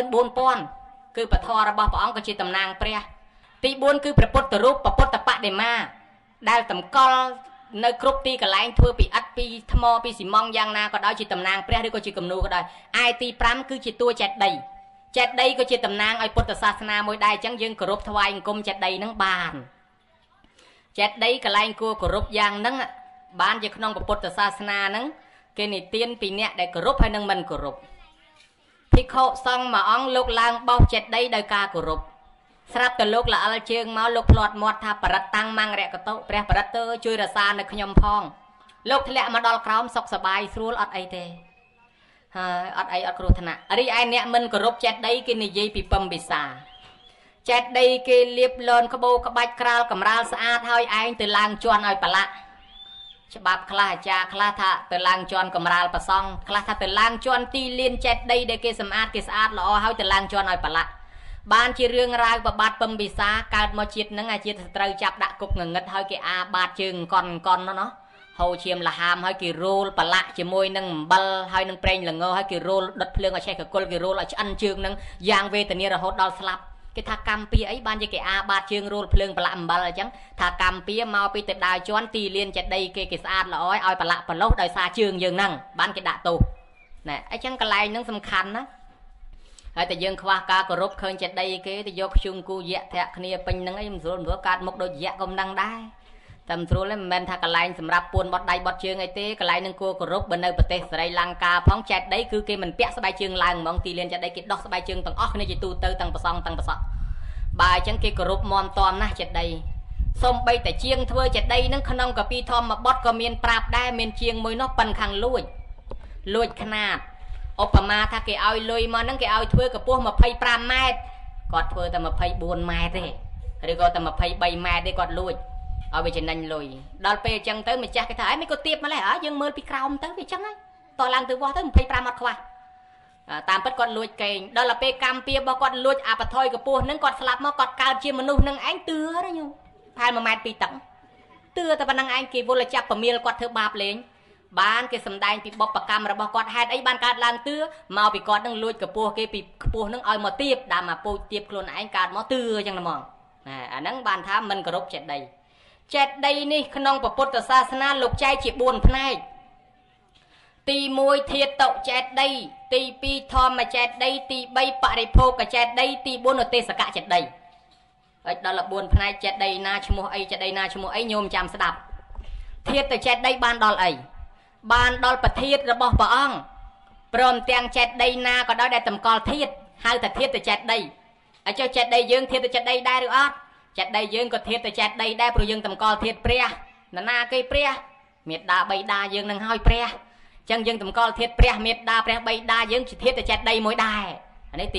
84000គឺពធរបស់ព្រះអង្គក៏ជាតំណាងព្រះទី4គឺព្រះពុទ្ធរូបពុទ្ធបដិមាដែលតម្កល់នៅគ្រប់ទីកន្លែងធ្វើពីឥដ្ឋពីថ្មពីស៊ីម៉ង់យ៉ាងណាក៏ដោយជាតំណាងព្រះឬក៏ជាគំនូក៏ដោយឯទី5គឺជាតួចេតិយចេតិយក៏ជាតំណាងឲ្យពុទ្ធសាសនាមួយដែរអញ្ចឹងយើងគោរពថ្វាយអង្គមចេតិយនឹងបានចេតិយកន្លែងគួរគោរពយ៉ាងហ្នឹងបានជាក្នុងពុទ្ធសាសនាហ្នឹងគេនិទានពីអ្នកដែលគោរពហើយនឹងមិនគោរពភិក្ខុសង្ឃមួយអង្គលោកឡើងបោសចេតិយដោយការគោរពស្រាប់តែលោកល្អិលជើងមកលោកផ្លាត់មាត់ថាបរិតតាំងមង្គរកតុព្រះបរិតទៅជួយរក្សានៅខ្ញុំផងលោកធ្លាក់មកដល់ក្រោមសុខសบายស្រួលអត់អីទេហើយអត់អីអត់គ្រោះថ្នាក់រីឯអ្នកមិនគោរពចេតិយគេនិយាយពីពំពិសាចេតិយគេលាបលន់ក្បូរក្បាច់ក្រាលកំរាលស្អាតហើយឯងទៅឡើងជន់ឲ្យប្រឡាក់ច្បាប់ខ្លះអាចារ្យខ្លះថាទៅឡើងជន់កំរាលប្រសង់ខ្លះថាទៅឡើងជន់ទីលានចេតិយដែលគេសម្អាតគេស្អាតល្អហើយទៅឡើងជន់ឲ្យប្រឡាក់បានជារឿងរ៉ាវប្របាទពំពិសាកើតមកជាតិហ្នឹងអាជាតិត្រូវចាប់ដាក់គុកងងឹតហើយគេអាបាតជើងកន់ណោះហូរឈាមលហាមហើយគេរោលប្រឡាក់ជាមួយនឹងអំបិលហើយនឹងប្រេងល្ងហើយគេរោលដុតភ្លើងឲ្យឆេះកគុលគេរោលឲ្យឆ្អិនជើងហ្នឹងយ៉ាងវេទនារហូតដល់ស្លាប់គេថាកម្មពីអីបានជាគេអាបាតជើងរោលភ្លើងប្រឡាក់អំបិលអញ្ចឹងថាកម្មពីមកពីទៅដើរជន់ទីលានចេតិយគេស្អាតល្អឲ្យប្រឡាក់ប្រឡោះដោយសារជើងយើងហ្នឹងបានគេដាក់ទោសណែអញ្ចឹងកន្លែងហ្នឹងសំខាន់ណាហើយតែយើងខ្វះការគោរពឃើញចេតិយគេទៅយកខ្ជុំគូយៈធាក់គ្នាពេញហ្នឹងអីមិនស្រួលកាត់មុខដូចយៈក៏មិនដឹងដែរតែមិនស្រួលទេមិនមែនថាកន្លែងសម្រាប់ពួនបត់ដៃបត់ជើងអីទេកន្លែងនឹងគួរគោរពបើនៅប្រទេសសេរីលង្កាផងចេតិយគឺគេមិនពាក់ស្បែកជើងឡើងហ្មងទីលានចេតិយគេដោះស្បែកជើងទាំងអស់គ្នាជាទូទៅទាំងប្រសងទាំងប្រសក់បើអញ្ចឹងគេគោរពមមតំណាស់ចេតិយសូម្បីតែជាងធ្វើចេតិយហ្នឹងក្នុងកាពីធម្មបទក៏មានប្រាប់ដែរមានជាងមួយនោះប៉ិនខាងលួចខ្នាតឧបមាថាគេឲ្យលុយមកហ្នឹងគេឲ្យធ្វើកម្ពស់25ម៉ែត្រគាត់ធ្វើតែ24ម៉ែត្រទេឬក៏តែ23ម៉ែត្រទេគាត់លួចឲ្យវាចំណេញលុយដល់ពេលអញ្ចឹងទៅម្ចាស់គេថាអីមិនក៏ទៀបមកហើយយើងមើលពីក្រោមទៅវាអញ្ចឹងហើយតោះឡើងទៅវោះទៅ25អត់ខ្វះតាមពិតគាត់លួចកេងដល់ទៅពេលកម្មពៀរបស់គាត់លួចអាបថយកម្ពស់ហ្នឹងគាត់ស្លាប់មកគាត់កើតជាមនុស្សនឹងឯងទឿណាញោមផែន1ម៉ែត្រ2តឹងទឿតែប៉ុណ្្នឹងឯងគេវល់ចាប់ប្រមៀលគាត់ធ្វើបាបលេងបានគេសម្ដែងពីបុព្វកម្មរបស់គាត់ហេតុអីបានកើតឡើងទឿមកពីគាត់នឹងលួចកម្ពស់គេពីខ្ពស់នឹងឲ្យមកទៀបដើមមកពូជទៀបខ្លួនឯងកើតមកទឿអញ្ចឹងហ្មងអាហ្នឹងបានថាមិនគោរពចេតិយចេតិយនេះក្នុងពុទ្ធសាសនាលោកចែកជា4ផ្នែកទី1ធាតុចេតិយទី2ធម្មចេតិយទី3បរិភោគចេតិយទី4ឧទេសកចេតិយហើយដល់4ផ្នែកចេតិយណាឈ្មោះអីចេតិយណាឈ្មោះអីញោមចាំស្ដាប់ធាតុចេតិយបានដល់អីបានដល់ប្រធាតុរបស់ព្រះអង្គព្រមទាំងចេតិយណាក៏ដោយដែលតម្កល់ធាតុហៅថាធាតុចេតិយហើយចុះចេតិយយើងធាតុចេតិយដែរឬអត់ចេតិយយើងក៏ធាតុចេតិយដែរព្រោះយើងតម្កល់ធាតុព្រះណាគេព្រះមេត្តាបិតាយើងនឹងឲ្យព្រះអញ្ចឹងយើងតម្កល់ធាតុព្រះមេត្តាព្រះបិតាយើងជាធាតុចេតិយមួយដែរអានេះទី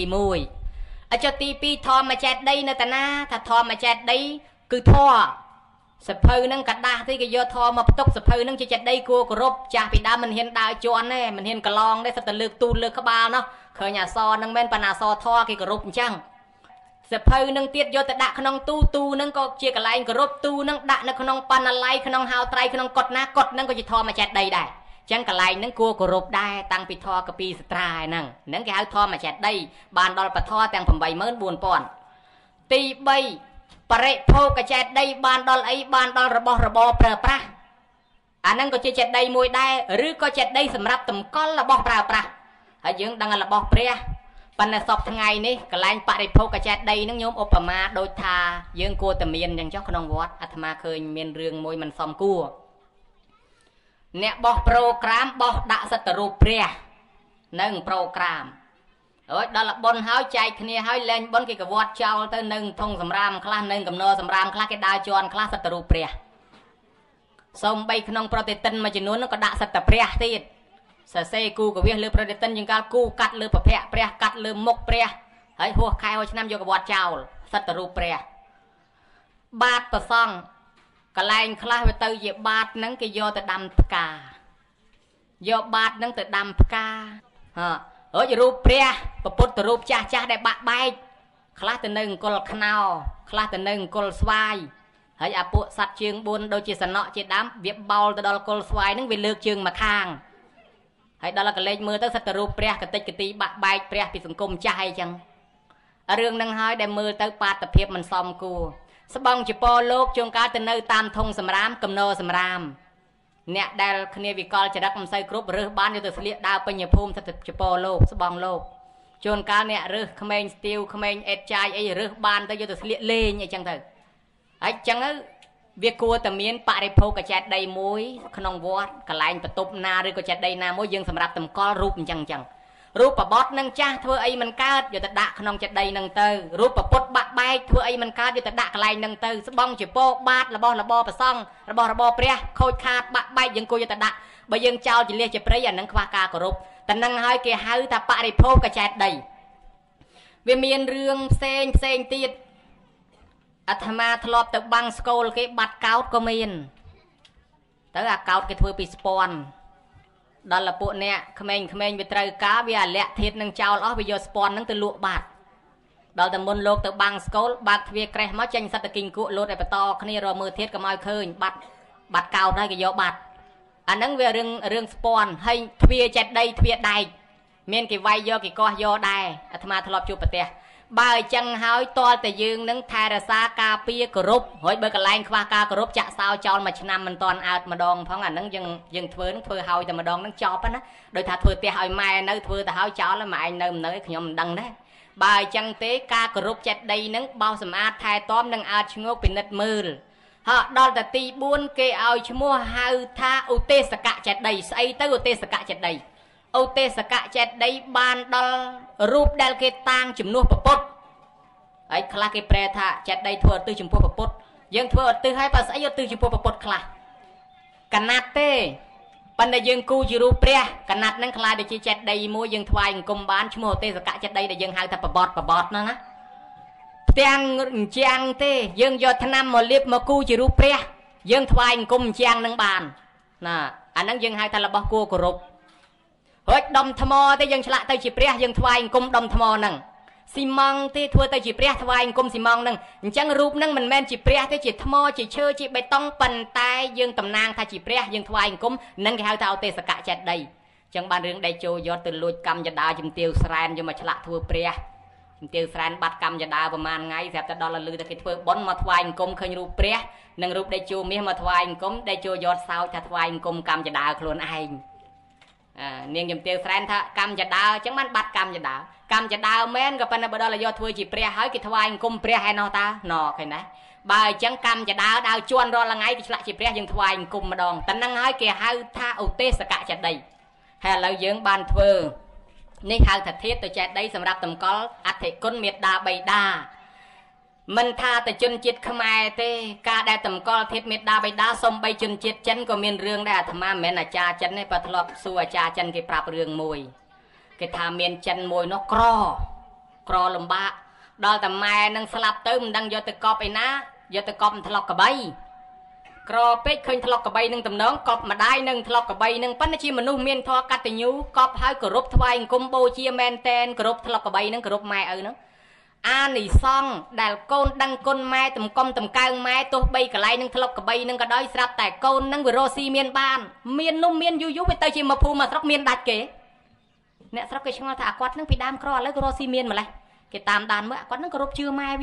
1អចុះទី2ធម្មចេតិយនៅតាណាថាធម្មចេតិយគឺធម៌សភៅនឹងกระดาษទីគេយកធម៌មកផ្ទុកសភៅនឹងជាចេតិយគួរគោរពចាស់ពីដើមមិនហ៊ានដើរជន់ទេមិនហ៊ានកឡងទេសិតតែលើកទូលលើកក្បាលនោះឃើញអសរនឹងមែនប៉ុន្តែអសរធម៌គេគោរពអញ្ចឹងសភៅនឹងទៀតយកទៅដាក់ក្នុងទូនឹងក៏ជាកន្លែងគោរពទូនឹងដាក់នៅក្នុងបណ្ណាល័យក្នុងហៅត្រៃក្នុងកុដណាកុដនឹងក៏ជាធម្មចេតិយដែរអញ្ចឹងកន្លែងនឹងគួរគោរពដែរតាំងពីធម៌កពីសត្រាហ្នឹងគេហៅធម្មចេតិយបានដល់ពធទាំង84000ទី3 បរិភោគចេតីបានដល់អីបានដល់របស់របរប្រើប្រាស់អាហ្នឹងក៏ជាចេតីមួយដែរឬក៏ចេតីសម្រាប់តម្កល់របស់ប្រើប្រាស់ហើយយើងដឹងរបស់ព្រះប៉ុន្តែសពថ្ងៃនេះកន្លែងបរិភោគចេតីហ្នឹងញោមឧបមាដូចថាយើងគួរតែមានអញ្ចឹងចុះក្នុងវត្តអាត្មាឃើញមានរឿងមួយមិនសមគួរអ្នកបោះប្រូក្រាមបោះដាក់សត្វរូបព្រះនឹងប្រូក្រាមអើយដល់បុណ្យហើយចែកគ្នាហើយលែងបុណ្យគេក៏វត្តចោលទៅនឹងធុងសម្រាមខ្លះនឹងកំណរសម្រាមខ្លះគេដើរជន់ខ្លះសត្វរូបព្រះសូមបីក្នុងប្រតិទិនមួយចំនួនក៏ដាក់សត្វព្រះទៀតសរសេរគូកវិះលើប្រតិទិនជាងកាលគូកាត់លើប្រភៈព្រះកាត់លើមុខព្រះហើយហួសខែហួសឆ្នាំយកកវត្តចោលសត្វរូបព្រះបាតប្រសង់កន្លែងខ្លះវាទៅជាបាតហ្នឹងគេយកទៅដាំផ្កាយកបាតហ្នឹងទៅដាំផ្កាអើយរូបព្រះពុទ្ធរូបចាស់ចាស់ដែលបាក់បែកខ្លះទៅនៅអង្គលខ្នោខ្លះទៅនៅអង្គលស្វាយហើយអាពួកសัตว์ជើង4ដូចជាសណក់ជាដើមវាបោលទៅដល់គល់ស្វាយហ្នឹងវាលើកជើងមកខាងហើយដល់កលេចមើលទៅសត្វរូបព្រះកតិចកទីបាក់បែកព្រះពីសង្គមចាស់អីចឹងរឿងហ្នឹងហើយដែលមើលទៅបាតុភិបមិនសមគួរស្បង់ចពោលោកជួនកាលទៅនៅតាមធុងសម្រាមកំណរសម្រាមអ្នកដែលគ្នាវិកលចរិតមិនសូវគ្រប់រើសបានយកទៅស្លៀកដើរពេញភូមិសត្វចពោលោកស្បង់លោកជួនកាលអ្នករើសក្មេងស្ទាវក្មេងអេតចាយអីរើសបានទៅយកទៅស្លៀកលេងអីចឹងទៅហើយចឹងទៅវាគួរតែមានបរិភោគចេតីមួយក្នុងវត្តកន្លែងបន្ទប់ណាឬក៏ចេតីណាមួយយើងសម្រាប់តម្កល់រូបអញ្ចឹងរូបបបត់នឹងចាស់ធ្វើអីមិនកើតយកទៅដាក់ក្នុងចេតីនឹងទៅរូបពុទ្ធបាក់បែកធ្វើអីមិនកើតយកទៅដាក់កន្លែងនឹងទៅស្បង់ចពោបាតរបស់របរប្រសង់របស់របរព្រះខូចខាតបាក់បែកយើងគួរយកទៅដាក់បើយើងចោលជាលះជាព្រៃអានឹងខ្វះការគោរពតែនឹងហើយគេហៅថាបរិភោគចេតីវាមានរឿងផ្សេងទៀតអាត្មាធ្លាប់ទៅបាំងស្គលគេបាត់កោតក៏មានទៅអាកោតគេធ្វើពីស្ពាន់ដល់ពួកអ្នកក្មេងវាត្រូវការវាអាលាក់ធាតនឹងចោលអស់វាយកស្ពាន់នឹងទៅលក់បាត់ដល់តែមុនលោកទៅបាំងស្គលបាត់ទ្វារក្រេះមកចេញសត្វតគិញគក់លោតឲ្យបន្តគ្នារមើធាតកុំឲ្យឃើញបាត់កោតហើយគេយកបាត់អាហ្នឹងវារឿងស្ពាន់ហើយទ្វារចេតីទ្វារដែកមានគេវាយយកគេកោះយកដែរអាត្មាធ្លាប់ជួបប្រទេសបើអញ្ចឹងហើយតលតែយើងនឹងថែរក្សាការពារគោរពហើយបើកន្លែងខ្វះការគោរពចាក់សោចោលមួយឆ្នាំមិនតាន់អើតម្ដងផងអាហ្នឹងយើងធ្វើឲ្យតែម្ដងហ្នឹងចប់ណាដោយថាធ្វើផ្ទះឲ្យម៉ែនៅធ្វើទៅឲ្យចោលហើយម៉ែឯងនៅខ្ញុំមិនដឹងដែរបើអញ្ចឹងទេការគោរពចេតីហ្នឹងបោសសម្អាតថែទាំនឹងអាចឈ្ងោកពិនិត្យមើលហើយដល់តែទី4គេឲ្យឈ្មោះហៅថាឧទេសកចេតីស្អីទៅឧទេសកចេតីឧទេសកចេតីបានដល់រូបដែលគេតាំងជំនួសពុទ្ធហើយខ្លះគេប្រែថាចេតីធ្វើឧទ្ទិសចំពោះពុទ្ធយើងធ្វើឧទ្ទិសឲ្យបើស្អីឧទ្ទិសចំពោះពុទ្ធខ្លះកណាត់ទេប៉ុន្តែយើងគូជារូបព្រះកណាត់ហ្នឹងខ្លាចដូចជាចេតីមួយយើងថ្វាយអង្គមបានឈ្មោះឧទេសកចេតីដែលយើងហៅថាបបតហ្នឹងណាផ្ទាំងអញ្ចាំងទេយើងយកថ្នាំមកលាបមកគូជារូបព្រះយើងថ្វាយអង្គមអញ្ចាំងនឹងបានណាអាហ្នឹងយើងហៅថារបស់គួរគោរពហើយដុំថ្មទេយើងឆ្លាក់ទៅជាព្រះយើងថ្វាយអង្គមដុំថ្មហ្នឹងស៊ីម៉ង់ទេធ្វើទៅជាព្រះថ្វាយអង្គមស៊ីម៉ង់ហ្នឹងអញ្ចឹងរូបហ្នឹងមិនមែនជាព្រះទេជាថ្មជាឈើជាបេតុងប៉ុន្តែយើងតំណាងថាជាព្រះយើងថ្វាយអង្គមហ្នឹងគេហៅថាឧទេសកចេតីអញ្ចឹងបានរឿងដេកចូលយកទៅលួចកម្មយដាជំទាវស្រែនយកមកឆ្លាក់ធ្វើព្រះជំទាវស្រែនបាត់កម្មយដាប្រហែលថ្ងៃស្រាប់តែដល់លឺតែគេធ្វើបុណ្យមកថ្វាយអង្គមឃើញរូបព្រះនិងរូបដេកចូលមាសមកថ្វាយអង្គមដេកចូលយកសោចថាថ្វាយអង្គមកម្មយដាខ្លួនឯងនាងជំទាវស្រែនថាកម្មយដាអញ្ចឹងបានបាត់កម្មយដាមែនក៏ប៉ុន្តែបើដល់យកធ្វើជាព្រះហើយគេថ្វាយអង្គមព្រះហើយណោះតាណឃើញណាបើអញ្ចឹងកម្មយដាដើរជន់រាល់ថ្ងៃគេឆ្លាក់ជាព្រះយើងថ្វាយអង្គមម្ដងតែហ្នឹងហើយគេហៅថាឧទេសកចេតីហើយឥឡូវយើងបានធ្វើនេះហៅថាធាតុទៅចេតីសម្រាប់តម្កល់អធិគុណមេត្តាបិតាមិនថាតែជនជាតិខ្មែរទេការដែលតម្កល់ធាតុមេត្តាបិតាសូម្បីជនជាតិចិនក៏មានរឿងដែរអាត្មាមិនមែនអាចារ្យចិនទេបើធ្លាប់សួរអាចារ្យចិនគេប្រាប់រឿងមួយគេថាមានចិនមួយនោះក្រលំបាកដល់តែម៉ែនឹងស្លាប់ទៅមិនដឹងយកទៅកប់ឯណាយកទៅកប់ថ្លុកកបីក្រពេកឃើញថ្លុកកបីនឹងតំណងកប់ម្ដាយនឹងថ្លុកកបីនឹងប៉ុន្តែជាមនុស្សមានធម៌កតញ្ញូកប់ហើយគោរពថ្វាយអង្គមបូជាមែនតែនគោរពថ្លុកកបីនឹងគោរពម៉ែឪនឹងអានិសង្ឃដែលកូនដឹងគុណម៉ែតម្កុំតម្កើងម៉ែទោះបីកន្លែងនឹងថ្លុកកបីនឹងក៏ដោយស្រាប់តែកូននឹងវារស់ស៊ីមានបានមាននំមានយូរវាទៅជាមកភូមិមកស្រុកមានដាច់គេអ្នកស្រុកគេឆ្ងល់ថាអាគាត់នឹងពីដើមក្រឥឡូវក៏រស់ស៊ីមានម្លេះគេតាមដានមើលអាគាត់នឹងគោរពជឿម៉ែវា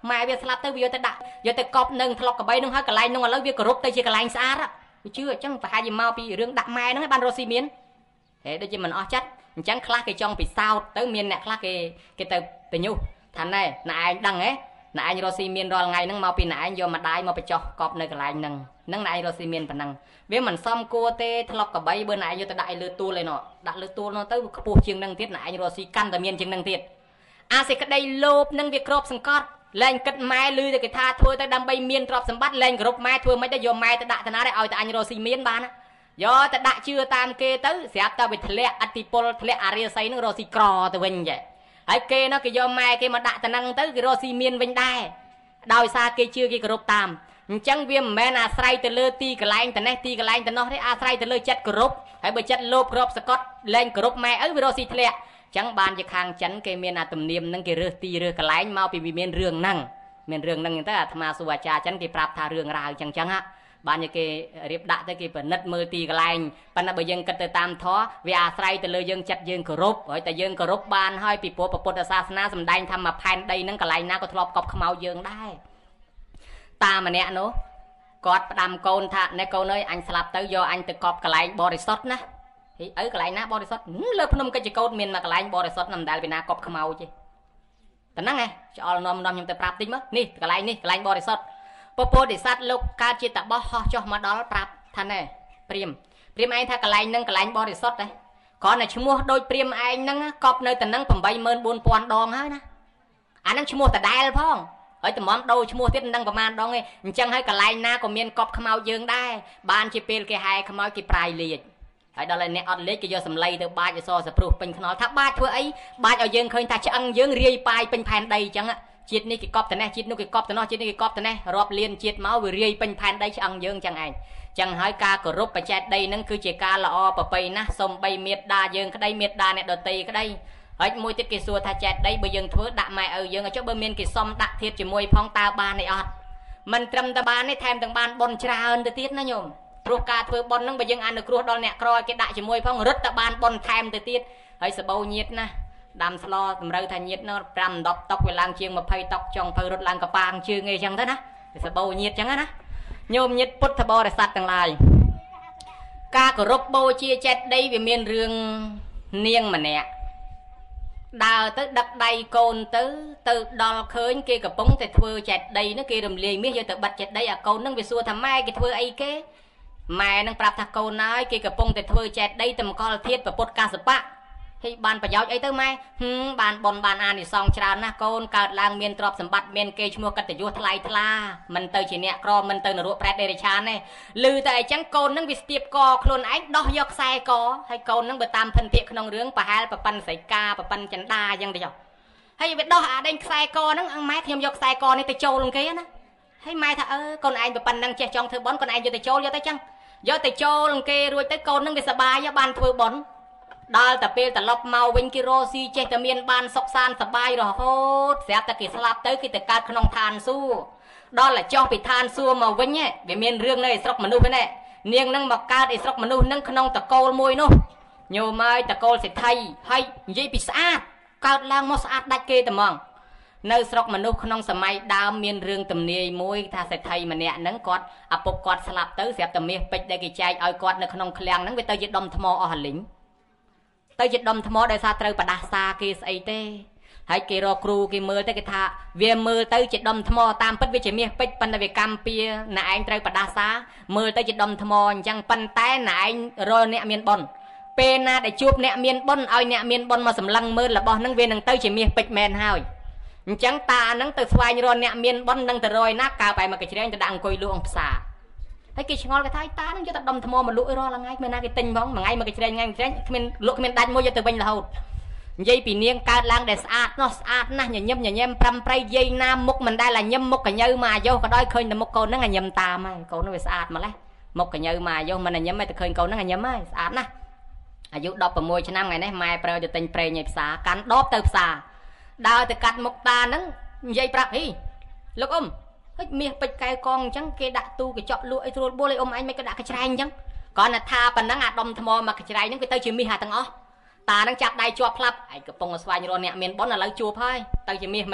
ម៉ែវាស្លាប់ទៅវាយកទៅដាក់យកទៅកប់នឹងធ្លុកកបីនឹងហើយកន្លែងនោះឥឡូវវាគោរពទៅជាកន្លែងស្អាតវាជឿអញ្ចឹងប្រហែលជាមកពីរឿងដាក់ម៉ែហ្នឹងឯងបានរស់ស៊ីមានហេដូចជាមិនអស់ចិត្តអញ្ចឹងខ្លះគេចង់ពិសោធន៍ទៅមានអ្នកខ្លះគេទៅញុះថាណែណែឯងដឹងហ៎ណែឯងរស់ស៊ីមានរាល់ថ្ងៃហ្នឹងមកពីណែឯងយកម្ដាយមកបញ្ចុះកប់នៅកន្លែងហ្នឹងណែឯងរស់ស៊ីមានប៉ុណ្ណឹងវាមិនសមគួរទេធ្លុកកបីបើណែឯងយកទៅដាក់ឲ្យលើទួលឯណោះដាក់លើទួលនោះទៅខ្ពស់ជាងហ្នឹងទៀតណែឯងរស់ស៊ីកាន់តែមានជាងហ្នឹងទៀតអាសេចក្តីលោភហ្នឹងវាគ្របសង្កត់លែងគិតម៉ែឮតែគេថាធ្វើទៅដើម្បីមានទ្រព្យសម្បត្តិលែងគោរពម៉ែធ្វើមិនទៅយកម៉ែទៅដាក់តាណាឲ្យតែអញរស់ស៊ីមានបានយកទៅដាក់ជឿតាមគេទៅស្រាប់តែវាធ្លាក់អតិពលធ្លាក់អារិយស័យហ្នឹងរស់ស៊ីក្រទៅវិញចាហើយគេនោះគេយកម៉ែគេមកដាក់តាហ្នឹងទៅគេរស់ស៊ីមានវិញដែរដោយសារគេជឿគេគោរពតាមអញ្ចឹងវាមិនមែនអាស្រ័យទៅលើទីកន្លែងតនេះទីកន្លែងតនោះទេអាស្រ័យទៅលើចិត្តគោរពហើយបើចិត្តលោភគ្របសង្កត់លែងគោរពម៉ែវារស់ស៊ីធ្លាក់ចឹងបានជាខាងចិនគេមានអាទំនៀមហ្នឹងគេរើសទីរើសកន្លែងមកពីវាមានរឿងហ្នឹងមានរឿងហ្នឹងទៅអាត្មាសួរអាចារ្យចិនគេប្រាប់ថារឿងរ៉ាវចឹងបានជាគេរៀបដាក់ទៅគេពិនិត្យមើលទីកន្លែងប៉ុន្តែបើយើងគិតទៅតាមធម៌វាអាស្រ័យទៅលើយើងចិត្តយើងគោរពហើយតែយើងគោរពបានហើយពីព្រោះពុទ្ធសាសនាសម្ដែងថាមកផែនដីហ្នឹងកន្លែងណាក៏ធ្លាប់កប់ខ្មោចយើងដែរតាម្នាក់នោះគាត់ផ្ដាំកូនថាណែកូនអើយអញស្លាប់ទៅយកអញទៅកប់កន្លែងបរិសុទ្ធណាឪកន្លែងណាបរិសុទ្ធលើភ្នំកិច្ចកោតមានមួយកន្លែងបរិសុទ្ធមិនដែលពីណាកប់ខ្មោចទេតែហ្នឹងឯងឆ្អល់នាំខ្ញុំទៅប្រាប់តិចមើលនេះកន្លែងនេះកន្លែងបរិសុទ្ធពពោធិសត្វលោកកើតជាតបោះហោះចុះមកដល់ប្រាប់ថាណែព្រាមឯងថាកន្លែងហ្នឹងកន្លែងបរិសុទ្ធទេគ្រាន់តែឈ្មោះដូចព្រាមឯងហ្នឹងកប់នៅតែហ្នឹង 84000 ដងហើយណាអាហ្នឹងឈ្មោះដដែលផងហើយតម្រាំដូរឈ្មោះទៀតមិនដឹងប្រមាណដងទេអញ្ចឹងហើយកន្លែងណាក៏មានកប់ខ្មោចយើងដែរបានជាពេលគេហែខ្មោចគេប្រាយលាជហើយដល់អ្នកអត់លេខគេយកសម្លៃទៅបាចអសរសព្រុះពេញខ្នល់ថាបាចធ្វើអីបាចឲ្យយើងឃើញថាឆ្អឹងយើងរាយប៉ាយពេញផែនដីអញ្ចឹងជាតិនេះគេកប់ទៅនេះជាតិនោះគេកប់ទៅនោះជាតិនេះគេកប់ទៅនេះរាប់លានជាតិមកវារាយពេញផែនដីឆ្អឹងយើងអញ្ចឹងឯងអញ្ចឹងហើយការគោរពបច្ចេកដីហ្នឹងគឺជាការល្អប្រពៃណាស់សំបីមេត្តាយើងក្តីមេត្តាអ្នកដតីក្តីហើយមួយទៀតគេសួរថាចេតដីបើយើងធ្វើដាក់ម៉ែឪយើងចុះបើមានគេសុំដាក់ធាតុជាមួយផងតើបានទេអត់មិនត្រឹមតែបានទេថែមទាំងបានបុណ្យច្រើនទៅទៀតណាញោមព្រោះការធ្វើបុណ្យហ្នឹងបើយើងអនុគ្រោះដល់អ្នកក្រគេដាក់ជាមួយផងរឹតតែបានបុណ្យថែមទៅទៀតហើយសបោញាតណាដាំស្លតម្រូវថាញាតនោះ5 10តុកវាឡើងជាង20តុកចង់ភៅរត់ឡើងកប៉ាងជើងអីចឹងទៅណាសបោញាតចឹងណាញោមញាតពុទ្ធបរិស័ទទាំងឡាយការគោរពបូជាចេតដីវាមានរឿងនាងម្នាក់ដើរទៅដឹកដៃកូនទៅដល់ឃើញគេកំពុងតែធ្វើចេតដីនោះគេរំលាយមាសយកទៅបាត់ចេតដីអាកូននឹងវាសួរថាម៉ែគេធ្វើអីគេម៉ែនឹងប្រាប់ថាកូនហើយគេកំពុងតែធ្វើចេតដីតម្កល់ធាតុប្រពុតកាសបៈហើយបានប្រយោជន៍អីទៅម៉ែបានបនបានអានិសង្ឃច្រើនណាស់កូនកើតឡើងមានទ្រព្យសម្បត្តិមានគេឈ្មោះកិត្តិយសថ្លៃថ្លាមិនទៅជាអ្នកក្រមិនទៅនរកប្រែតដេរិឆានទេឮតែអញ្ចឹងកូននឹងវាស្ទាបកខ្លួនឯងដោះយកខ្សែកហើយកូននឹងបើតាមភិនភាគក្នុងរឿងប្រហែលប្រប៉ិនសៃកាប្រប៉ិនចិន្តាអញ្ចឹងទៅចុះហើយវាដោះអាដេញខ្សែកហ្នឹងម៉ែខ្ញុំយកខ្សែកនេះទៅចូលនឹងគេណាហើយម៉ែថាកូនឯងប្រប៉ិននឹងចេះចង់ធ្វើបន់កូនឯងយកទៅចូលយកទៅចឹងយកទៅចូលនឹងគេរួចទៅកូននឹងវាសប្បាយបានធ្វើបន់ដល់តែពេលត្រឡប់មកវិញគេរស់ស៊ីចេះតែមានបានសុខសាន្តសប្បាយរហូតស្រាប់តែគេស្លាប់ទៅគេទៅកើតក្នុងឋានសួគ៌ដល់តែចុះពីឋានសួគ៌មកវិញវាមានរឿងនៅឯស្រុកមនុស្សហ្នឹងនាងនឹងមកកើតឯស្រុកមនុស្សហ្នឹងក្នុងតកូលមួយនោះញោមហើយតកូលសេដ្ឋីហើយនិយាយពីស្អាតកើតឡើងមកស្អាតដាច់គេតែហ្មងនៅស្រុកមនុស្សក្នុងសម័យដើមមានរឿងទំនាយមួយថាសេដ្ឋីម្នាក់ហ្នឹងគាត់ឪពុកគាត់ស្លាប់ទៅស្រាប់តែមាសពេជ្រដែលគេចែកឲ្យគាត់នៅក្នុងឃ្លាំងហ្នឹងវាទៅជាដុំថ្មអស់ហលីងទៅជាដុំថ្មដោយសារត្រូវបដាសាគេស្អីទេហើយគេរកគ្រូគេមើលទៅគេថាវាមើលទៅជាដុំថ្មតាមពិតវាជាមាសពេជ្រប៉ុន្តែវាកម្មពៀណែឯងត្រូវបដាសាមើលទៅជាដុំថ្មអញ្ចឹងប៉ុន្តែណែឯងរលអ្នកមានបុណ្យពេលណាដែលជួបអ្នកមានបុណ្យឲ្យអ្នកមានបុណ្យមកសម្លឹងមើលរបស់ហ្នឹងវានឹងទៅជាមាសពេជ្រមែនហើយអញ្ចឹងតាហ្នឹងទៅស្វែងរកអ្នកមានបុណ្យនឹងទៅរយណាកើបែរមកកញ្ជ្រែងទៅដាក់អង្គុយលក់អង្គផ្សារហើយគេឆ្ងល់គេថាតានឹងយកតែដុំថ្មមកលក់រាល់ថ្ងៃគ្មានណាគេទិញផងមួយថ្ងៃមកកញ្ជ្រែងថ្ងៃកញ្ជ្រែងគ្មានលក់គ្មានដាច់មួយយកទៅវិញរហូតនិយាយពីនាងកើតឡើងដែលស្អាតនោះស្អាតណាស់ញញឹមញញែម5 ព្រៃយាយណាមុខមិនដែលញញឹមមុខកញ្ញើមកអាយុក៏ដោយឃើញតែមុខកូនហ្នឹងញញឹមតាមហើយកូននោះវាស្អាតម្លេះមុខកញ្ញើមកអាយុមិនញញឹមទេតែឃើញកូនហ្នឹងញញឹមហើយស្អាតណាស់អាយុ16ឆ្នាំថ្ងៃនេះម៉ែប្រើទៅទិញប្រេងឲ្យផ្សារកាន់ដបទៅផ្សារដើរទៅកាត់មុខតាហ្នឹងនិយាយប្រាប់ហីលោកអ៊ំហិចមាសពេជ្រកែវកងអញ្ចឹងគេដាក់ទូកញ្ចក់លក់អីស្រួលបួលអីអ៊ំអញមិនក៏ដាក់កញ្ច្រែងអញ្ចឹងគ្រាន់តែថាប៉ុណ្ណឹងអាដុំថ្មមកកញ្ច្រែងហ្នឹងវាទៅជាមាសអាទាំងអស់តាហ្នឹងចាប់ដៃជាប់ផ្លាប់ឯងកំពុងស្វែងរកអ្នកមានបុណ្យឥឡូវជួបហើយទៅជាមាសមែន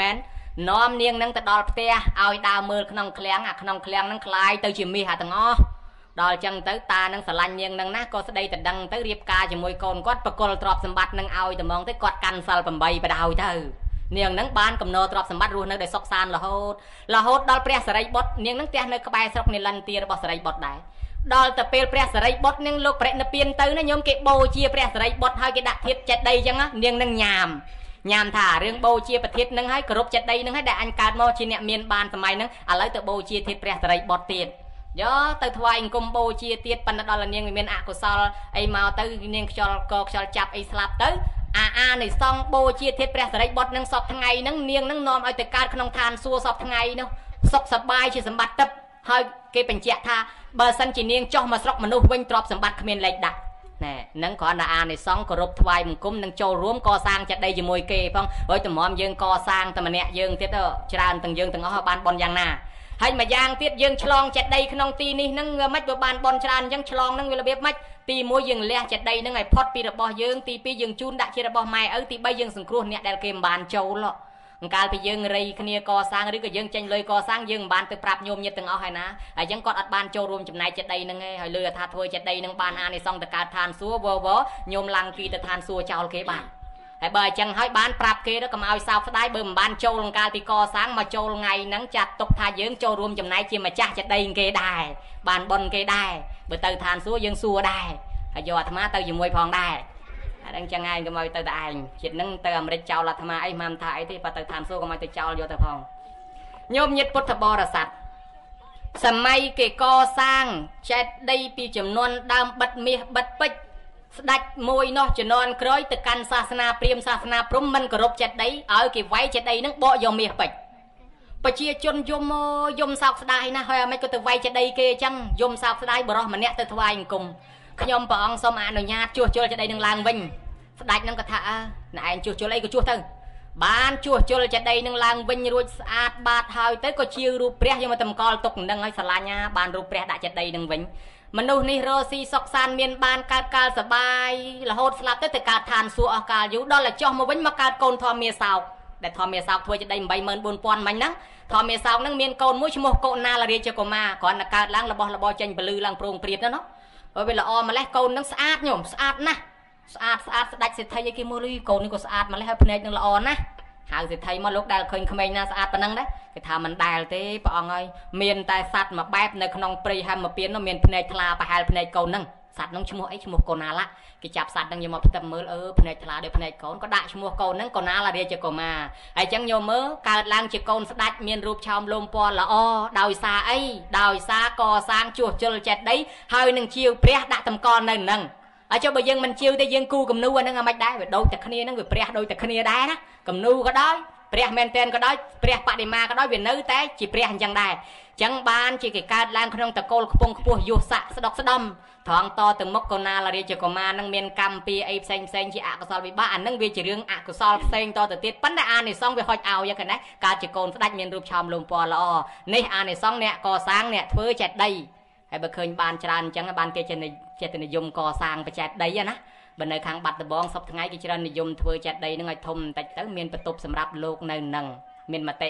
នាំនាងនឹងទៅដល់ផ្ទះឲ្យដើរមើលក្នុងឃ្លាំងអាក្នុងឃ្លាំងនឹងคล้ายទៅជាមាសអាទាំងអស់ដល់ចឹងទៅតានឹងស្រឡាញ់នាងនឹងណាក៏ស្ដីតដឹងទៅរៀបការជាមួយកូនគាត់បកលទ្រព្យសម្បត្តិនឹងឲ្យតែហ្មងទៅគាត់កាន់សិល8បដ ாய் ទៅនាងនឹងបានកំណត់ទ្រព្យសម្បត្តិរស់នៅដោយសុខសាន្តរហូតដល់ព្រះសារីបុត្រនាងនឹងផ្ទះនៅក្បែរស្រុកនីលន្ទារបស់សារីបុត្រដែរដល់ទៅពេលព្រះសារីបុត្រនាងលោកបរិនិព្វានទៅណាញោមគេបូជាព្រះសារីបុត្រហើយគេដាក់ធាតុចេតិយចឹងនាងនឹងញ៉ាំថារឿងបូជាប្រធាននឹងហើយគោរពចេតិយនឹងហើយដែលអញកើតមកជាអ្នកមានបានសម័យហ្នឹងឥឡូវទៅបូជាធាតុព្រះសារីបុត្រទៀតយោទៅថ្វាយអង្គមបូជាទៀតប៉ុន្តែដល់នាងមានអកុសលអីមកទៅនាងខ្យល់ចាប់អីស្លាប់ទៅអានៃសង្ឃបូជាធាតុព្រះសារីបុត្រនឹងសពថ្ងៃហ្នឹងនាងនឹងនាំឲ្យទៅកើតក្នុងឋានសួគ៌សពថ្ងៃនោះសុខសប្បាយជាសម្បត្តិទឹកហើយគេបញ្ជាក់ថាបើសិនជានាងចុះមកស្រុកមនុស្សវិញទ្រព្យសម្បត្តិគ្មានលេខដាក់ណែនឹងគ្រាន់តែអានិសង្ឃគោរពថ្វាយបង្គំនឹងចូលរួមកសាងចេតិយជាមួយគេផងហើយតម្រាំយើងកសាងតែម្នាក់យើងទៀតច្រើនទាំងយើងទាំងអស់បានបនយ៉ាងណាហើយមួយយ៉ាងទៀតយើងឆ្លងចេតិយក្នុងទីនេះនឹងមិនបើបានបនច្រើនអញ្ចឹងឆ្លងនឹងវារបៀបម៉េចទី1យើងលះចេតិយនឹងឲ្យផុតពីរបស់យើងទី2យើងជូនដាក់ជារបស់ម៉ែឪទី3យើងសង្គ្រោះអ្នកដែលគេមិនបានចូលអង្កាលពីយើងរៃគ្នាកសាងឬក៏យើងចេញលុយកសាងយើងមិនបានទៅប្រាប់ញោមញាតិទាំងអស់ហើយណាហើយអញ្ចឹងគាត់អត់បានចូលរួមចំណែកចេតិយនឹងឯងហើយលើថាធ្វើចេតិយនឹងបានអានិសង្ឃទៅកើតឋានសួគ៌ញោមឡើងពីទៅឋានសួគ៌ចោលគេបានហើយបើអញ្ចឹងហើយបានប្រាប់គេទៅកុំឲ្យសោកស្ដាយបើមិនបានចូលអង្កាលពីកសាងមកចូលថ្ងៃហ្នឹងចាត់ទុកថាយើងចូលរួមចំណែកជាម្ចាស់ចេតិយគេដែរបានបុណ្យគេដែរបើទៅឋានសួគ៌យើងសួរដែរហើយយកអាត្មាទៅជាមួយផងដែរអាហ្នឹងចឹងឯងកុំឲ្យទៅតែឯងជាតិហ្នឹងទៅអាមេរិកចោលអាត្មាអីមិនថាអីទេបើទៅឋានសួគ៌កុំឲ្យទៅចោលយកទៅផងញោមញាតិពុទ្ធបរិស័ទសម័យគេកសាងចេតិយពីចំនួនដើមបិទមាសបិទពេជ្រស្ដេចមួយនោះជំនាន់ក្រោយទៅកាន់សាសនាព្រាហ្មណ៍សាសនាព្រហ្មមិនគោរពចេតិយឲ្យគេវាយចេតិយហ្នឹងបកយកមាសពេជ្រប្រជាជនយំសោកស្ដាយណាស់ហើយអាមិនក៏ទៅវាយចេតិយគេអញ្ចឹងយំសោកស្ដាយបរោះម្នាក់ទៅថ្វាយអង្គមខ្ញុំព្រះអង្គសូមអនុញ្ញាតជួសជុលចេតិយនឹងឡើងវិញស្ដេចនឹងក៏ថាណែឯងជួសជុលអីក៏ជួសទៅបានជួសជុលចេតិយនឹងឡើងវិញរួចស្អាតបាតហើយទៅក៏ជារូបព្រះយកមកតម្កល់ទុកនឹងឲ្យស្រឡាញ់បានរូបព្រះដាក់ចេតិយនឹងវិញមនុស្សនេះរស់ស៊ីសុខសាន្តមានបានកើតកាលសបាយរហូតស្លាប់ទៅកើតឋានសួគ៌អស់កាលយូរដល់តែចុះមកវិញមកកើតកូនធម្មមាសោកដែលធម្មមាសោកធ្វើចេតិយ 84000 មិញហ្នឹងធម្មមាសោកហ្នឹងមានកូនមួយឈ្មោះកុណាលរាជកុមារគ្រាន់តែកើតឡើងរបស់របរចេញពលឺឡើងប្រងព្រាតណាហើយវាល្អម្លេះកូននឹងស្អាតញោមស្អាតណាស់ស្អាតស្ដេចសេដ្ឋីឲ្យគេមើលកូននេះក៏ស្អាតម្លេះហើយភ្នែកនឹងល្អណាស់ហៅសេដ្ឋីមកលោកដែលឃើញក្មេងណាស្អាតប៉ុណ្ណឹងដែរគេថាមិនដែលទេព្រះអង្គហើយមានតែសត្វមួយបែបនៅក្នុងព្រៃហមពៀននោះមានភ្នែកថ្លាប្រហែលភ្នែកកូនហ្នឹងសត្វហ្នឹងឈ្មោះអីឈ្មោះកូណាឡាគេចាប់សត្វហ្នឹងយកមកផ្ទឹមមើលភ្នែកថ្លាដូចភ្នែកកូនក៏ដាក់ឈ្មោះកូនហ្នឹងកូណាឡារាជកុមារហើយអញ្ចឹងយកមើលកើតឡើងជាកូនស្ដេចមានរូបឆោមលោមពណ៌ល្អដោយសារអីដោយសារកសាងជួសជុលចេតិយហើយនឹងជាវព្រះដាក់តម្កល់នៅហ្នឹងហើយចុះបើយើងមិនជាវទេយើងគូគំនូអាហ្នឹងអាមិនដែរវាដូចតែគ្នាហ្នឹងវាព្រះដូចតែគ្នាដែរណាគំនូក៏ដោយព្រះមែនតែនក៏ដោយព្រះបដិមាក៏ដោយវានៅតែជាព្រះអញ្ចឹងដែរអញ្ចឹងបានជាគេកើតឡើងក្នុងតកូលខ្ពង់ខ្ពស់យុស័កស្ដុកស្ដំត្រង់តទៅមុខកុណាលរាជកុមារនឹងមានកម្មពីអីផ្សេងជាអកុសលវិបាកអានឹងវាជារឿងអកុសលផ្សេងតទៅទៀតប៉ុន្តែអានិសង្ឃវាហុចឲ្យយ៉ាងណាកើតជាកូនស្ដេចមានរូបឆោមលោមពណ៌ល្អនេះអានិសង្ឃអ្នកកសាងអ្នកធ្វើចេតិយហើយបើឃើញបានច្រើនអញ្ចឹងបានគេចេតនិយមកសាងបច្ចេតិយណាបើនៅខាងបាត់ដំបងសពថ្ងៃគេច្រើននិយមធ្វើចេតិយនឹងឲ្យធំបន្តិចទៅមានបន្ទប់សម្រាប់លោកនៅនឹងមានមតិ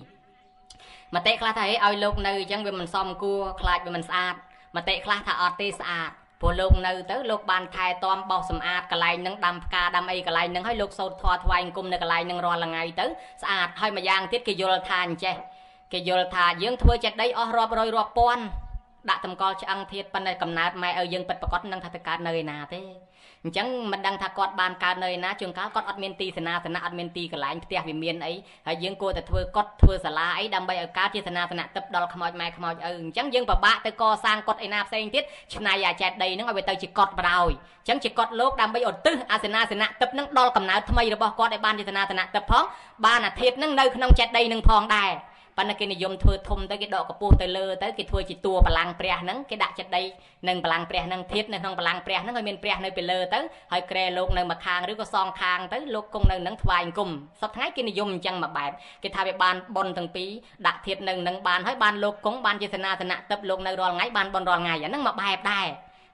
2មតិខ្លះថាឲ្យលោកនៅអញ្ចឹងវាមិនសមគួរខ្លាចវាមិនស្អាតមតិខ្លះថាអត់ទេស្អាតព្រោះលោកនៅទៅលោកបានថែទាំបោសសម្អាតកន្លែងហ្នឹងដាំផ្កាដាំអីកន្លែងហ្នឹងឲ្យលោកសូត្រធម៌ថ្វាយអង្គមនៅកន្លែងហ្នឹងរាល់ថ្ងៃទៅស្អាតហើយម្យ៉ាងទៀតគេយល់ថាអញ្ចេះគេយល់ថាយើងធ្វើចេតិយអស់រាប់រយរាប់ពាន់ដាក់តម្កល់ឆ្អឹងធាតប៉ុន្តែកំណើតម៉ែឪយើងពិតប្រកបនឹងថាទៅកើតនៅឯណាទេអញ្ចឹងមិនដឹងថាគាត់បានកើតនៅឯណាជួនកាលគាត់អត់មានទីសេនាសនៈអត់មានទីកន្លែងផ្ទះវាមានអីហើយយើងគួរតែធ្វើកត់ធ្វើសាលាអីដើម្បីឲ្យកើតជាសេនាសនៈទឹកដល់ខ្មោចម៉ែខ្មោចឪអញ្ចឹងយើងពិបាកទៅកសាងកត់ឯណាផ្សេងទៀតឆ្នៃអាចេតិយហ្នឹងឲ្យវាទៅជាកត់បរោយអញ្ចឹងជាកត់លោកដើម្បីឧទ្ទិសអាសេនាសនៈទឹកហ្នឹងដល់កំណើតថ្មីរបស់គាត់ឲ្យបានជាសេនាសនៈទឹកផងបានអាធាតុហ្នឹងនៅក្នុងចេតិយហ្នឹងផងដែរប៉ុន្តែគេនិយមធ្វើធំទៅគេដកកពស់ទៅលើទៅគេធ្វើជាតួបលាំងព្រះហ្នឹងគេដាក់ចេតិយនឹងបលាំងព្រះហ្នឹងធាតុនៅក្នុងបលាំងព្រះហ្នឹងឲ្យមានព្រះនៅពីលើទៅហើយក្រែលោកនៅម្ខាងឬក៏សងខាងទៅលោកគង់នៅនឹងថ្វាយអង្គមសប្តាហ៍ថ្ងៃគេនិយមអញ្ចឹងមួយបែបគេថាវាបានបុណ្យទាំងពីរដាក់ធាតុនៅនឹងបានហើយបានលោកគង់បានជាសេនាសនៈទឹកលោកនៅរាល់ថ្ងៃបានបុណ្យរាល់ថ្ងៃអាហ្នឹងមួយបែបដែរ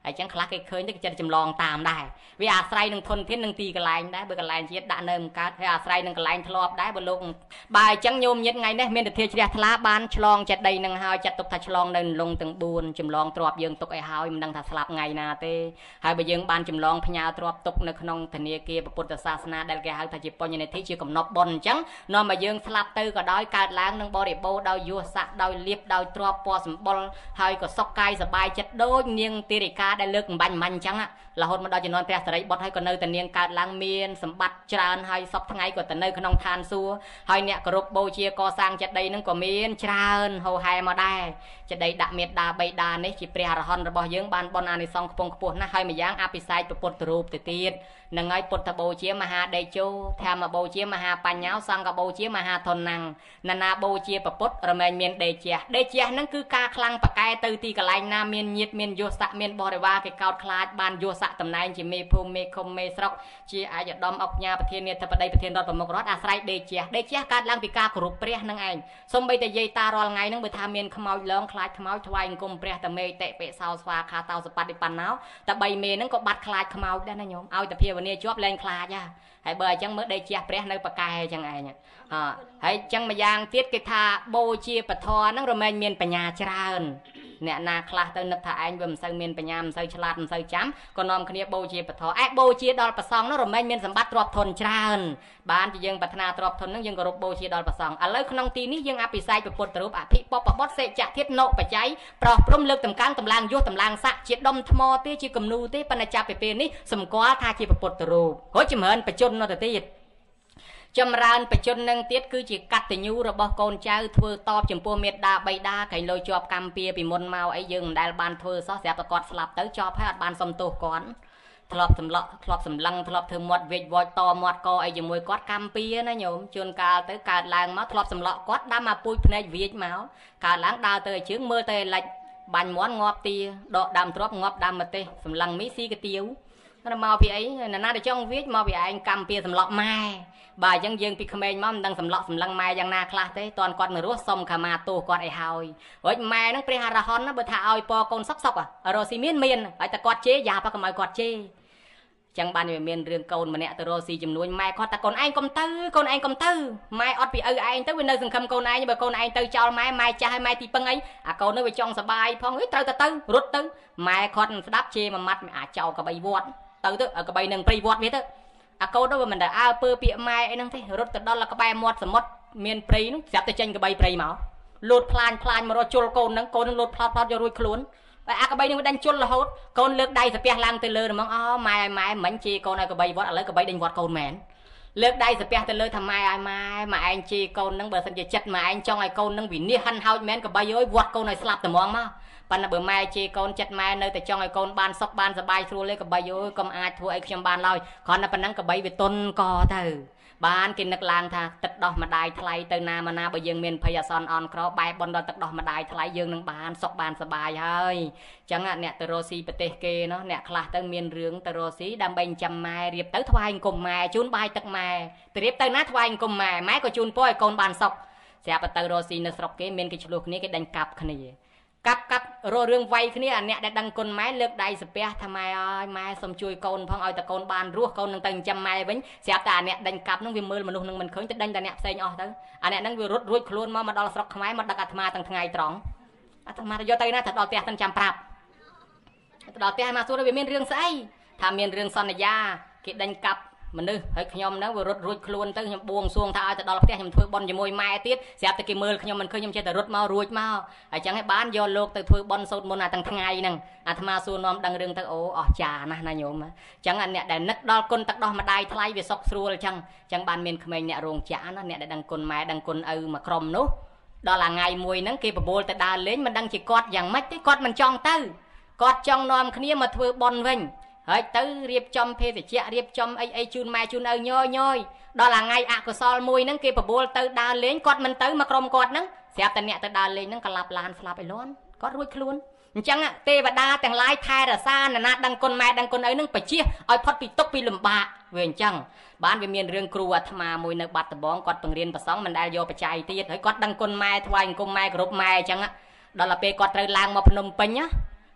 ហើយចឹងខ្លះគេឃើញទៅគេចិត្តចម្លងតាមដែរវាអាស្រ័យនឹងធនធាននឹងទីកន្លែងដែរបើកន្លែងជាតិដាក់នៅកើតហើយអាស្រ័យនឹងកន្លែងធ្លាប់ដែរបើលោកបើអញ្ចឹងញោមញាតថ្ងៃនេះមានទិធាជ្រះថ្លាបានឆ្លងចេតិយនឹងហើយចាត់ទុកថាឆ្លងនៅលងទាំង4ចម្លងទ្របយើងទុកឲ្យហើយមិនដឹងថាស្លាប់ថ្ងៃណាទេហើយបើយើងបានចម្លងផ្ញើទ្របទុកនៅក្នុងធនាគារពុទ្ធសាសនាដែលគេហៅថាជាបញ្ញនិធិជាកំណប់បុណ្យអញ្ចឹងនាំមកយើងស្លាប់ទៅក៏ដោយកើតឡើងនឹងបរិបូរដោយយស័កដោយលៀបដោយទ្របពណ៌សម្បុរហើយក៏សុខកាយសប្បាយចិត្តដូចនាងទារិកាដែលលើកកំបាញ់អញ្ចឹងរហូតមកដល់ជំនាន់ព្រះសារីបុត្រហើយក៏នៅតែនាងកើតឡើងមានសម្បត្តិច្រើនហើយសពថ្ងៃក៏ទៅនៅក្នុងឋានសួគ៌ហើយអ្នកគោរពបូជាកសាងចេតិយនឹងក៏មានច្រើនហូរហែមកដែរចេតិយដាក់មេត្តាបៃតានេះជាព្រះអរហន្តរបស់យើងបានបុណ្យអានិសង្សខ្ពង់ខ្ពស់ណាស់ហើយម្យ៉ាងអភិសេកពុទ្ធរូបទៅទៀតនឹងហើយពុទ្ធបូជាមហាដេជោធម្មបូជាមហាបញ្ញោសង្ឃបូជាមហាធនណាំងណានាបូជាពុទ្ធរមែងមានដេជះហ្នឹងគឺការខ្លាំងប្រកែទៅទីកន្លែងណាមានញាតមានយស័កមានបរិវារគេកោតខ្លាចបានយស័កតំណែងជាមេភូមិមេឃុំមេស្រុកជាអាយឧត្តមអុកញ៉ាប្រធានាធិបតីប្រធានរដ្ឋប្រមុខរដ្ឋអាស្រ័យដេជះកើតឡើងពីការគោរពព្រះនឹងឯងសូម្បីតែយាយតារាល់ថ្ងៃហ្នឹងបើថាមានខ្មោចលងខ្លាចខ្មោចថ្វាយអង្គមព្រះតមេតិបិសោស្វាខាតោសបត្តិបណ្ណោតែ3មេហ្នឹងក៏បាត់ខ្លាចខ្មោចដែរណាញោមឲ្យតែភាវនាជាប់លែងខ្លាចហើយបើអញ្ចឹងមើលដេជះព្រះនៅប្រកែអញ្ចឹងឯងហើយអញ្ចឹងម្យ៉ាងទៀតគេថាបូជាពធហ្នឹងរមែងមានបញ្ញាច្រើនអ្នកណាខ្លះទៅនឹកថាឯងវាមិនសូវមានបញ្ញាមិនសូវឆ្លាតមិនសូវចាំក៏នាំគ្នាបូជាពធបូជាដល់ព្រះសង្ឃនោះរមែងមានសម្បត្តិទ្រព្យធនច្រើនបានជាយើងប្រាថ្នាទ្រព្យធនហ្នឹងយើងគោរពបូជាដល់ព្រះសង្ឃឥឡូវក្នុងទីនេះយើងអភិសេកពុទ្ធរូបអភិបពបុត្រសេចធាតុណុបច្ច័យប្រោះព្រំលើកតម្កើងតម្លើងយុះតម្លើងស័កជាដុំថ្មទេជាគំនូទេប៉ុន្តែចាប់ពីពេលនេះសម្គាល់ថាជាពុទ្ធរូបរួចចម្រើនបច្ចុប្បន្ននោះទៅទៀតចម្រើនបច្ចុប្បន្ននឹងទៀតគឺជាកតញ្ញូរបស់កូនចៅធ្វើតបចំពោះមេត្តាបៃតាកែងលុយជាប់កម្មពៀពីមុនមកអីយើងមិនដែលបានធ្វើសោះស្រាប់តែគាត់ស្លាប់ទៅជាប់ហើយអត់បានសុំទោសគាត់ធ្លាប់សម្លក់ធ្លាប់សម្លឹងធ្លាប់ធ្វើមាត់វេចវ៉ចតមាត់កអីជាមួយគាត់កម្មពៀណាញោមជួនកាលទៅកើតឡើងមកធ្លាប់សម្លក់គាត់ដាំមកពូជភ្នែកវេចមកកើតឡើងដើរទៅឲ្យជើងមើលទៅឲ្យលិចបាញ់មាន់ងាប់ទាដកដើមទ្របងាប់ដើមម្ទេសសម្លឹងមីស៊ីកាទៀវមកពីអីណាទៅចង់វេចមកពីឯងកម្មពៀសម្លក់ម៉ែបើអញ្ចឹងយើងពីក្មេងមកមិនដឹងសម្លក់សម្លឹងម៉ែយ៉ាងណាខ្លះទេតន់គាត់នៅរស់សុំខមាទោសគាត់ឲ្យហើយរួចម៉ែហ្នឹងព្រះអរហន្តបើថាឲ្យពរកូនសុករស់ស៊ីមានហើយតែគាត់ជេរយ៉ាប៉ះកុំឲ្យគាត់ជេរចឹងបានវាមានរឿងកូនម្នាក់ទៅរស់ស៊ីចំនួនម៉ែគាត់តែកូនឯងកុំទៅម៉ែអត់ពីឪឯងទៅវានៅសង្ឃឹមកូនឯងបើកូនឯងទៅចោលម៉ែចាស់ហើយម៉ែទីពឹងអីអាកូននោះវាចង់សបាយផងត្រូវតែទៅរត់ទៅម៉ែគាត់ស្ដាប់ជេរមួយម៉ាត់អាចចោលកបីវត្តទៅកបីនឹងព្រៃវត្តវាទៅអាកូននោះវាមិនដែលអើពើពាក្យម៉ែអីហ្នឹងទេរត់ទៅដល់ក្បែរមាត់សមុទ្រមានព្រៃនោះស្រាប់តែចេញកបីព្រៃមកលូតផ្លាញមករត់ជុលកូនហ្នឹងលូតផ្លោតយករួចខ្លួនតែអាកបីនឹងវាដេញជុលរហូតកូនលើកដៃសាពះឡើងទៅលើហ្មងម៉ែមិញជីកូនឲ្យកបីវត្តឥឡូវកបីដេញវត្តកូនមែនលើកដៃសាពះទៅលើថាម៉ែឲ្យម៉ែឯងជីកូនហ្នឹងបើសិនជាចិត្តម៉ែឯងចង់ឲ្យកូនហ្នឹងវិនិច្ឆ័យហិនហោចមែនកបីអើយវត្តកូនឲ្យស្លាប់តែហ្មងមកប៉ុន្តែបើម៉ែជេរកូនចិត្តម៉ែនៅតែចង់ឲ្យកូនបានសុខបានសប្បាយស្រួលទេកបីអើយកុំអាចធ្វើអីខ្ញុំបានឡើយគ្រាន់តែប៉ុណ្ណឹងកបីវាទុនកទៅបានគេនឹកឡើងថាទឹកដោះម្ដាយថ្លៃទៅណាមកណាបើយើងមានភ័យអាសន្នអន់ក្របែបបណ្ដទឹកដោះម្ដាយថ្លៃយើងនឹងបានសុខបានសប្បាយហើយអញ្ចឹងអ្នកទៅរស់ស៊ីប្រទេសគេណោះអ្នកខ្លះទៅមានរឿងទៅរស់ស៊ីដើម្បីចាំម៉ែរៀបទៅថ្វាយអង្គមម៉ែជូនបាយទឹកម៉ែទៅរៀបទៅណាថ្វាយអង្គមម៉ែក៏ជូនពរឲ្យកូនបានសុខស្រាប់ទៅរស់ស៊ីនៅស្រុកគេមានគេឆ្លោះគ្នាគេដេញកាប់គ្នាកាប់រករឿងវាយគ្នាអាអ្នកដែលដឹងគុណម៉ែលើកដៃសាពះថាម៉ែអើយម៉ែសុំជួយកូនផងឲ្យតែកូនបានរស់កូននឹងទៅចិញ្ចឹមម៉ែវិញស្រាប់តែអាអ្នកដេញកាប់នឹងវាមើលមនុស្សនឹងមិនឃើញទៅដេញតែអ្នកផ្សេងអស់ទៅអាអ្នកហ្នឹងវារត់រួចខ្លួនមកដល់ស្រុកខ្មែរមកដឹកអាត្មាទាំងថ្ងៃត្រង់អាត្មាទៅយកទៅណាទៅដល់ផ្ទះទាំងចាំប្រាប់ទៅដល់ផ្ទះមកសួរវាមានរឿងស្អីថាមានរឿងសន្យាគេដេញកាប់មនុស្សហើយខ្ញុំហ្នឹងវារត់រួចខ្លួនទៅខ្ញុំបួងសួងថាឲ្យទៅដល់ផ្ទះខ្ញុំធ្វើបុណ្យជាមួយម៉ែទៀតស្រាប់តែគេមើលខ្ញុំមិនឃើញខ្ញុំចេះតែរត់មករួចមកហើយចឹងឯងបានយកលោកទៅធ្វើបុណ្យសូត្រមន្តទាំងថ្ងៃហ្នឹងអាត្មាសួរនាំដឹងរឿងទៅអូអស់ចាណាស់ណាញោមចឹងអ្នកដែលនឹកដល់គុណទឹកដោះម្ដាយថ្លៃវាសុខស្រួលចឹងបានមានក្មេងអ្នករោងចក្រណាអ្នកដែលដឹងគុណម៉ែដឹងគុណឪមួយក្រុមនោះដល់ថ្ងៃមួយហ្នឹងគេបបួលទៅដើរលេងមិនដឹងជាគាត់យ៉ាងម៉េចទេគាត់មិនចង់ទៅគាត់ចង់នាំគ្នាមកធ្វើបុណ្យវិញហើយទៅរៀបចំភេសជ្ជៈរៀបចំអីជូនម៉ែជូនឪញយដល់ថ្ងៃអកុសលមួយហ្នឹងគេបបួលទៅដើរលេងគាត់មិនទៅមកក្រុមគាត់ហ្នឹងស្រាប់តែអ្នកទៅដើរលេងហ្នឹងក្លាប់ឡានស្លាប់ឯលន់គាត់រួចខ្លួនអញ្ចឹងទេវតាទាំងឡាយថែរក្សាណាដឹងគុណម៉ែដឹងគុណឪហ្នឹងបជាឲ្យផុតពីទុក្ខពីលំបាកវាអញ្ចឹងបានវាមានរឿងគ្រូអាត្មាមួយនៅបាត់ដំបងគាត់បង្រៀនប្រសង់មិនដែលយកបច្ច័យទៀតហើយគាត់ដឹងគុណម៉ែថ្វាយអង្គមម៉ែគោរពម៉ែអញ្ចឹងដល់ទៅពេលគាត់ត្រូវឡើងមកភ្នំពេញណា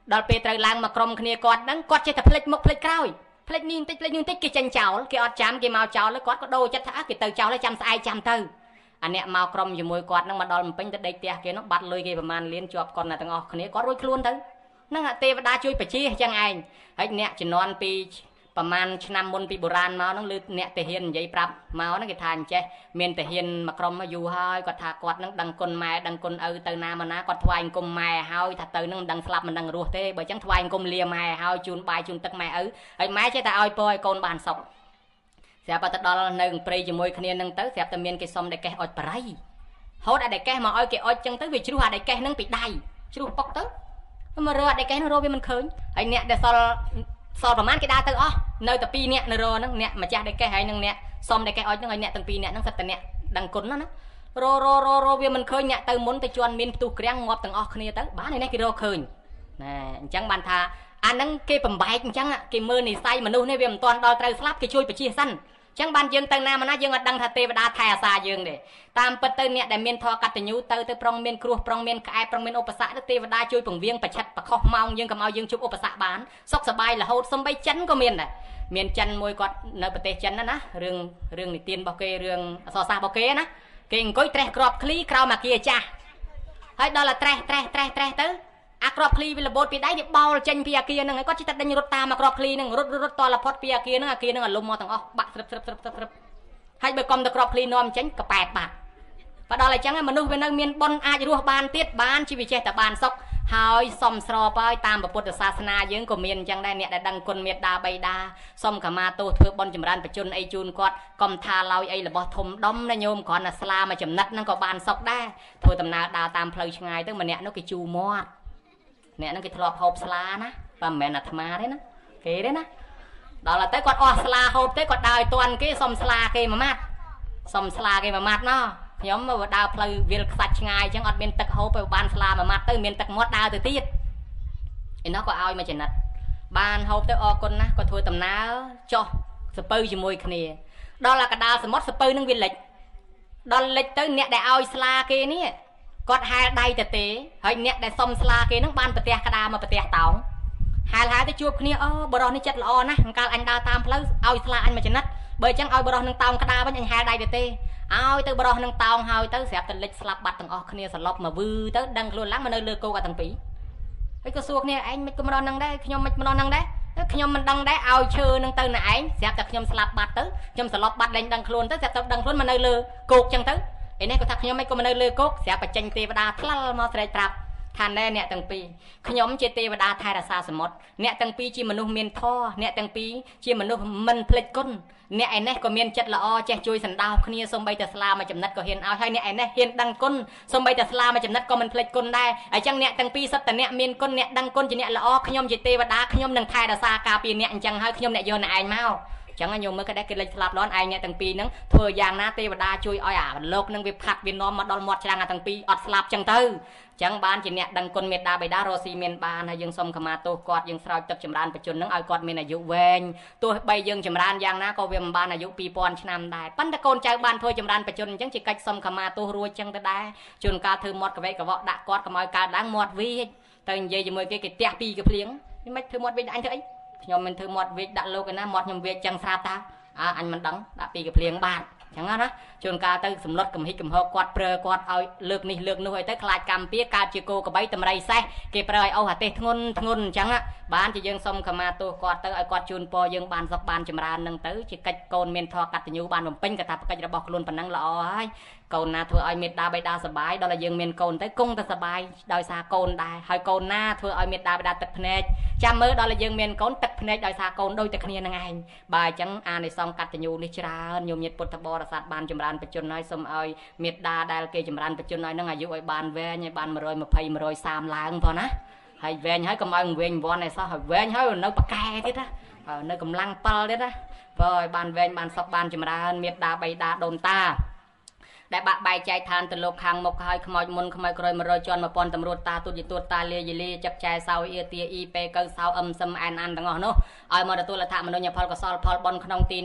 ដល់ពេលត្រូវឡើងមកក្រុមគ្នាគាត់ហ្នឹងគាត់ចេះតែផ្លិចមុខផ្លិចក្រោយផ្លិចនេះបន្តិចគេចេញចោលគេអត់ចាំគេមកចោលហើយគាត់ក៏ដូរចិត្តថាគេទៅចោលហើយចាំស្អែកចាំទៅអាអ្នកមកក្រុមជាមួយគាត់ហ្នឹងមកដល់ម្ពិញទៅដេកផ្ទះគេហ្នឹងបាត់លុយគេប្រមាណលានជាប់គាត់ណាទាំងអស់គ្នាគាត់រួចខ្លួនទៅហ្នឹងទេវតាជួយបជាអញ្ចឹងឯងហើយអ្នកជំនាន់ពីប្រមាណឆ្នាំមុនពីបុរាណមកហ្នឹងលើអ្នកតាហ៊ាននិយាយប្រាប់មកហ្នឹងគេថាអញ្ចេះមានតាហ៊ានមកក្រុមយូរហើយគាត់ថាគាត់ហ្នឹងដឹងគុណម៉ែដឹងគុណឪទៅណាមកណាគាត់ថ្វាយអង្គមម៉ែហើយថាទៅហ្នឹងមិនដឹងស្លាប់មិនដឹងរស់ទេបើអញ្ចឹងថ្វាយអង្គមលាម៉ែហើយជូនបាយជូនទឹកម៉ែឪហើយម៉ែចេះតែឲ្យពរឲ្យកូនបានសុខស្រាប់តែដល់នៅព្រៃជាមួយគ្នាហ្នឹងទៅស្រាប់តែមានគេសុំតែកេះអុចបរិយហូតអាតែកេះមកឲ្យគេអុចអញ្ចឹងទៅវាជ្រុះអាតែកេះហ្នឹងពីដៃជ្រុះពុកទៅមករកអាតែកេះហ្នឹងរកវាមិនឃើញហើយអ្នកដែលសល់ប្រហែលគេដើរទៅអស់នៅតែ2នាក់នៅរហ្នឹងអ្នកម្ចាស់ដែលកេះហើយនឹងអ្នកសុំដែលកេះអុចហ្នឹងហើយអ្នកទាំង2នាក់ហ្នឹងសិតតែអ្នកដឹងគុណណារវាមិនឃើញអ្នកទៅមុនទៅជន់មានផ្ទុះក្រាំងងាប់ទាំងអស់គ្នាទៅបានឯនេះគេរកឃើញណាអញ្ចឹងបានថាអាហ្នឹងគេបំបែកអញ្ចឹងគេមើលនិស័យមនុស្សនេះវាមិនទាន់ដល់ត្រូវស្លាប់គេជួយបជាសិនអញ្ចឹងបានយើងទៅណាមកណាយើងអត់ដឹងថាទេវតាថែអាសាយើងទេតាមពិតទៅអ្នកដែលមានធម៌កតញ្ញូទៅប្រុងមានគ្រោះប្រុងមានក្អែបប្រុងមានឧបសគ្គទៅទេវតាជួយពង្រៀងបច្ឆិតបខុសម៉ោងយើងកុំឲ្យយើងជួបឧបសគ្គបានសុខសប្បាយរហូតសំបីចិនក៏មានដែរមានចិនមួយគាត់នៅប្រទេសចិនណារឿងនិទានរបស់គេរឿងអក្សរសាស្ត្ររបស់គេណាគេអង្គុយត្រេះក្របឃ្លីក្រោមអាគារចាស់ហើយដល់តែត្រេះទៅអាក្របឃ្លីវារបូតពីដៃវាបោលចេញពីអាគារហ្នឹងហើយគាត់ជិះតែដេញរត់តាមអាក្របឃ្លីហ្នឹងរត់តលផុតពីអាគារហ្នឹងអាលុំមកទាំងអស់បាក់ស្រឹបហើយបើកុំទៅក្របឃ្លីនាំចេញកប៉ែតបាត់បើដល់អញ្ចឹងមនុស្សវានៅមានបុណ្យអាចរស់បានទៀតបានជីវិតចេះតែបានសុខហើយសុំស្របហើយតាមពុទ្ធសាសនាយើងក៏មានអញ្ចឹងដែរអ្នកដែលដឹងគុណមេត្តាបិតាសុំខមាទោសធ្វើបុណ្យចម្រើនបច្ចុប្បន្នអីជូនគាត់កុំថាឡើយអីរបស់ធំដុំណាញោមគ្រាន់តែស្លាមកចំណិតហ្នឹងក៏បានសុខដែរធ្វើដំណើរដើរតាមផ្លូវឆ្ងាយទៅម្នាក់នោះគេជូរមាត់អ្នកហ្នឹងគេធ្លាប់ហូបស្លាណាបើមិនមែនអាត្មាទេណាគេទេណាដល់ទៅគាត់អស់ស្លាហូបទេគាត់ដើរឲ្យទាន់គេសុំស្លាគេមួយម៉ាត់ណោះខ្ញុំមកដើរផ្លូវវាលខ្សាច់ឆ្ងាយអញ្ចឹងអត់មានទឹកហូបទៅបានស្លាមួយម៉ាត់ទៅមានទឹកមាត់ដើរទៅទៀតឯនោះក៏ឲ្យមកចំណិតបានហូបទៅអរគុណណាស់គាត់ធ្វើដំណើរចុះសពៅជាមួយគ្នាដល់អាកដាលសមុទ្រសពៅនឹងវាលិចដល់លិចទៅអ្នកដែលឲ្យស្លាគេនេះគាត់ហែលដៃទៅទេហើយអ្នកដែលសុំស្លាគេនឹងបានប្រទះក្តារមកប្រទះតោងហែលទៅជួបគ្នាអូបរោះនេះចិត្តល្អណាស់អង្កលអញដើរតាមផ្លូវឲ្យស្លាអញមកចំណិតបើអញ្ចឹងឲ្យបរោះនឹងតោងក្តារវិញអញហែលដៃទៅទេឲ្យទៅបរោះនឹងតោងហើយទៅស្រាប់តែលិចស្លាប់បាត់ទាំងអស់គ្នាសន្លប់មកវឺទៅដឹងខ្លួនឡើងមកនៅលើគោកអាទាំងពីរហើយក៏សួរគ្នាឯងមិនក៏ម្ដងហ្នឹងដែរខ្ញុំមិនម្ដងហ្នឹងដែរខ្ញុំមិនដឹងដែរឲ្យឈើនឹងទៅណែឯងស្រាប់តែខ្ញុំស្លាប់បាត់ទៅខ្ញុំសន្លប់បាត់លែងដឹងខ្លួនទៅស្រាប់តែដឹងខ្លួនមកនៅលើគោកអញ្ចឹងទៅឯនេះគាត់ថាខ្ញុំមិនក៏មកនៅលើគោកស្រាប់តែចេញទេវតាថ្លល់មកស្រែកប្រាប់ថាណែអ្នកទាំងពីរខ្ញុំជាទេវតាថែរក្សាសមុទ្រអ្នកទាំងពីរជាមនុស្សមានធម៌អ្នកទាំងពីរជាមនុស្សមិនភ្លេចគុណអ្នកឯនេះក៏មានចិត្តល្អចេះជួយសណ្ដោសគ្នាសូម្បីតែស្លាមកចំណិតក៏ហ៊ានឲ្យហើយអ្នកឯនេះហ៊ានដឹងគុណសូម្បីតែស្លាមកចំណិតក៏មិនភ្លេចគុណដែរអញ្ចឹងអ្នកទាំងពីរសិតតែអ្នកមានគុណអ្នកដឹងគុណជាអ្នកល្អខ្ញុំជាទេវតាខ្ញុំនឹងថែរក្សាការពារអ្នកអញ្ចឹងហើយខ្ញុំអ្នកយកអ្នកឯងមកចឹងញោមមើលក៏ដែរគេលេចស្លាប់ដល់ឯងអ្នកទាំងពីរហ្នឹងធ្វើយ៉ាងណាទេវតាជួយឲ្យអាលោកនឹងវាផាត់វានាំមកដល់មាត់ច្រាំងអាទាំងពីរអត់ស្លាប់ចឹងទៅចឹងបានជាអ្នកដឹងគុណមេត្តាបិតារស់ស៊ីមានបានហើយយើងសូមខមាទោសគាត់យើងស្រោចទឹកចម្រើនបច្ចុប្បន្នហ្នឹងឲ្យគាត់មានអាយុវែងទោះបីយើងចម្រើនយ៉ាងណាក៏វាមិនបានអាយុ2000ឆ្នាំដែរប៉ុន្តែកូនចៅបានធ្វើចម្រើនបច្ចុប្បន្នអញ្ចឹងជាកិច្ចសូមខមាទោសរួចចឹងទៅដែរជួនកាលធ្វើមាត់កវែកកវក់ដាក់គាត់កុំឲ្យកើតឡើងមាត់វីចទៅនិយាយជាមួយគេទះពីកភ្លៀងនេះមិនធ្វើមាត់វីចអញធ្វើអីខ្ញុំមិនធ្វើមាត់វីចដាក់លោកឯណាមាត់ខ្ញុំវីចចឹងស្រាប់តាអញមិនដឹងដាក់ពីកភ្លៀងបាទចឹងណាជួនកាលទៅសម្លុតកំហិចកំហោគាត់ប្រើគាត់ឲ្យលើកនេះលើកនោះឲ្យទៅខ្លាចកម្មពៀកើតជាគោក្របីតម្រៃសេះគេប្រើឲ្យអូសអាទេសធ្ងន់អញ្ចឹងបានជាយើងសុំខមាទោសគាត់ទៅឲ្យគាត់ជូនពរយើងបានសុខបានចម្រើននឹងទៅជាកិច្ចកូនមានធម៌កតញ្ញូបានបំពេញកតាបកិច្ចរបស់ខ្លួនប៉ុណ្ណឹងល្អហើយកូនណាធ្វើឲ្យមេត្តាបិតាសប្បាយដល់តែយើងមានកូនទៅគង់តែសប្បាយដោយសារកូនដែរហើយកូនណាធ្វើឲ្យមេត្តាបិតាទឹកភ្នែកចាំមើលដល់តែយើងមានកូនទឹកភ្នែកដោយសារកូនដូចតែគ្នានឹងឯងបើអញ្ចឹងអានិសង្សកតញ្ញូនេះច្រើនញោមញាតិពុទ្ធបរិស័ទបានចម្រើនបច្ចុប្បន្នហើយសូមឲ្យមេត្តាដែលគេចម្រើនបច្ចុប្បន្នហើយនឹងអាយុឲ្យបានវែងឲ្យបាន120 130ឡើងផងណាហើយវែងហើយកុំឲ្យវែងវ័នឯសោះហើយវែងហើយនៅប៉កែទៀតណានៅកម្លាំង7ទៀតណាបើឲ្យបានវែងបានសុខបានចម្រើនមេត្តាបិតាដូនតាដែលបាក់បែកចែកឋានទៅលោកខាងមុខហើយខ្មោចមុនខ្មោចក្រោយ100ជាន់1000តម្រួតតាទុតយទួតតាលាយលីចាក់ចែសោអ៊ីទាអ៊ីពេកៅសោអឹមសឹមអែនអានទាំងអស់នោះឲ្យមកទទួលអត្ថមនុញ្ញផលកុសលផលបុណ្យក្នុងទីនេះ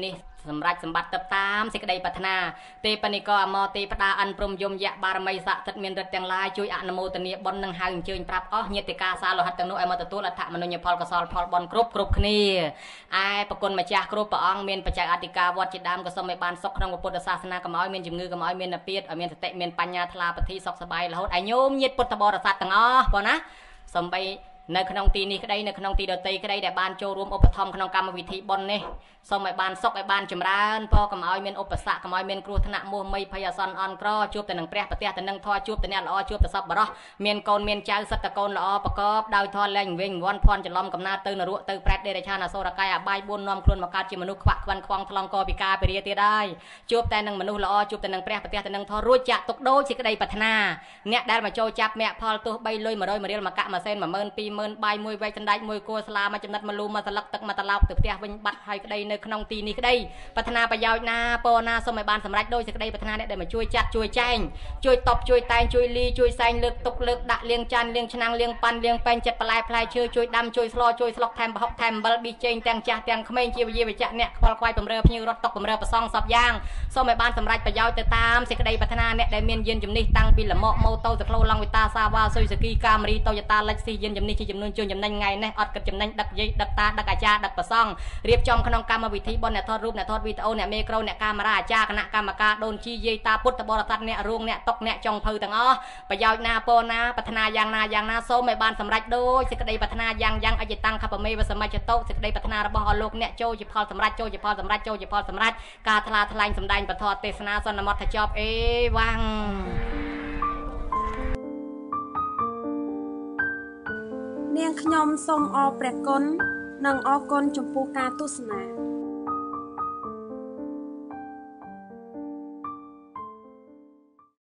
សម្រាប់សម្បត្តិទៅតាមសេចក្តីប្រាថ្នាទេបនិកអមទេផ្ដាអិនព្រមយមយៈបារមីស័ក្តិសិទ្ធមានរិទ្ធទាំងឡាយជួយអនុមោទនាបុណ្យនឹងហៅអញ្ជើញប្រាប់អស់ញាតិកាសាលោហិតទាំងនោះឲ្យមកទទួលអត្ថមនុញ្ញផលកុសលផលបុណ្យគ្រប់គ្នាឯប្រគុណម្ចាស់គ្រប់ព្រះអង្គមានបច្ច័យអធិការវត្តជាដើមក៏សូមឲ្យបានសុខក្នុងពុទ្ធសាសនាកុំឲ្យមានជំងឺកុំឲ្យមាននិព្វានឲ្យមានសតិមានបញ្ញាថ្លាប្រតិសុខសប្បាយរហូតឲ្យញោមញាតិពុទ្ធបរិស័ទទាំងអស់បងណាសំបីនៅក្នុងទីនេះក្តីនៅក្នុងទីដតីក្តីដែលបានចូលរួមឧបត្ថម្ភក្នុងកម្មវិធីបុណ្យនេះសូមឲ្យបានសុខឲ្យបានចម្រើនព្រោះកុំឲ្យមានឧបសគ្គកុំឲ្យមានគ្រោះថ្នាក់មោហមីភ័យអាសន្នអន់ក្រជួបតែនឹងព្រះប្រទះតែនឹងធម៌ជួបតែអ្នកល្អជួបតែសប្បុរសមានកូនមានចៅសិតតែកូនល្អប្រកបដោយធម៌លែងវិញវ័នភ័ណ្ឌច្រឡំកំណើតទៅនរកទៅប្រែតដេរឆានអសូរកាយអបាយ4នាំខ្លួនមកកើតជាមនុស្សខ្វាក់ខ្វិនខ្វងថ្លង់កពិការពរិយាទៀតហើយជួបតែនឹងមនុស្សល្អជួបតែនឹងព្រះប្រទះតែនឹងធម៌រួចចាក់ទុកដូចសេចក្តីប្រាថ្នាអ្នកដែលមកចូលចាប់មគ្គផលទោះ3លុយ100មួយរៀលមកកាក់មួយសេន10000 20000បាយមួយវែកសណ្ដែកមួយគួរស្លាមួយចំណិតមួយលូមួយស្លឹកទឹកមួយត្រឡោកទៅផ្ទះវិញបាត់ហើយក្តីនៅក្នុងទីនេះក្តីប្រាថ្នាប្រយោជន៍ណាពរណាសូមឲ្យបានសម្រេចដោយសេចក្តីប្រាថ្នាអ្នកដែលមកជួយចាត់ជួយចែងជួយតបជួយតែងជួយលីជួយសែងលើកទុកលើកដាក់លាងចានលាងឆ្នាំងលាងប៉ាន់លាងពេញចិត្តបន្លែផ្លែឈើជួយដាំជួយស្លជួយស្លុកថែមប្រហុកថែមអំបិលប៊ីចេងទាំងចាស់ទាំងក្មេងជាវិជាវិជ្ជៈអ្នកខ្វល់ខ្វាយបំរើភ្ញៀវរត់តុកបំរើប្រសងសពយ៉ាងសូមឲ្យបានសម្រេចប្រយោជន៍ទៅតាមសេចក្តីប្រាថ្នាអ្នកដែលមានយានជំនិះតាំងពីលមកម៉ូតូសក្លូឡង់វិតាសាវ៉ាស៊ុយសគីកាមេរីតូយ៉ូតាលិចស៊ីយានជំនិះជាចំនួនជួនចំណេញថ្ងៃនេះអត់គិតចំណេញដឹកយាយដឹកតាដឹកអាចារ្យដឹកប្រសងរៀបចំក្នុងកម្មវិធីបុណ្យអ្នកថតរូបអ្នកថតវីដេអូអ្នកមេក្រូអ្នកកាមេរ៉ាអាចារ្យគណៈកម្មការដូនជីយាយតាពុទ្ធបរិស័ទអ្នករួងអ្នកតុកអ្នកចុងភៅទាំងអស់ប្រយោជន៍ណាពរណាប្រាថ្នាយ៉ាងណាសូមឲ្យបានសម្រេចដោយសេចក្តីប្រាថ្នាយ៉ាងអិច្ចតាំងខបមេវសមច្ចតុសេចក្តីប្រាថ្នារបស់អស់លោកអ្នកចូលជាផលសម្រេចចូលជាផលសម្រេចចូលជាផលសម្រេចការថ្លាថ្លែងសម្ដែងពធទេសនាសន្មតថាចប់អេវ៉ាំងនាងខ្ញុំសូមអរព្រះគុណនិងអរគុណចំពោះការទស្សនា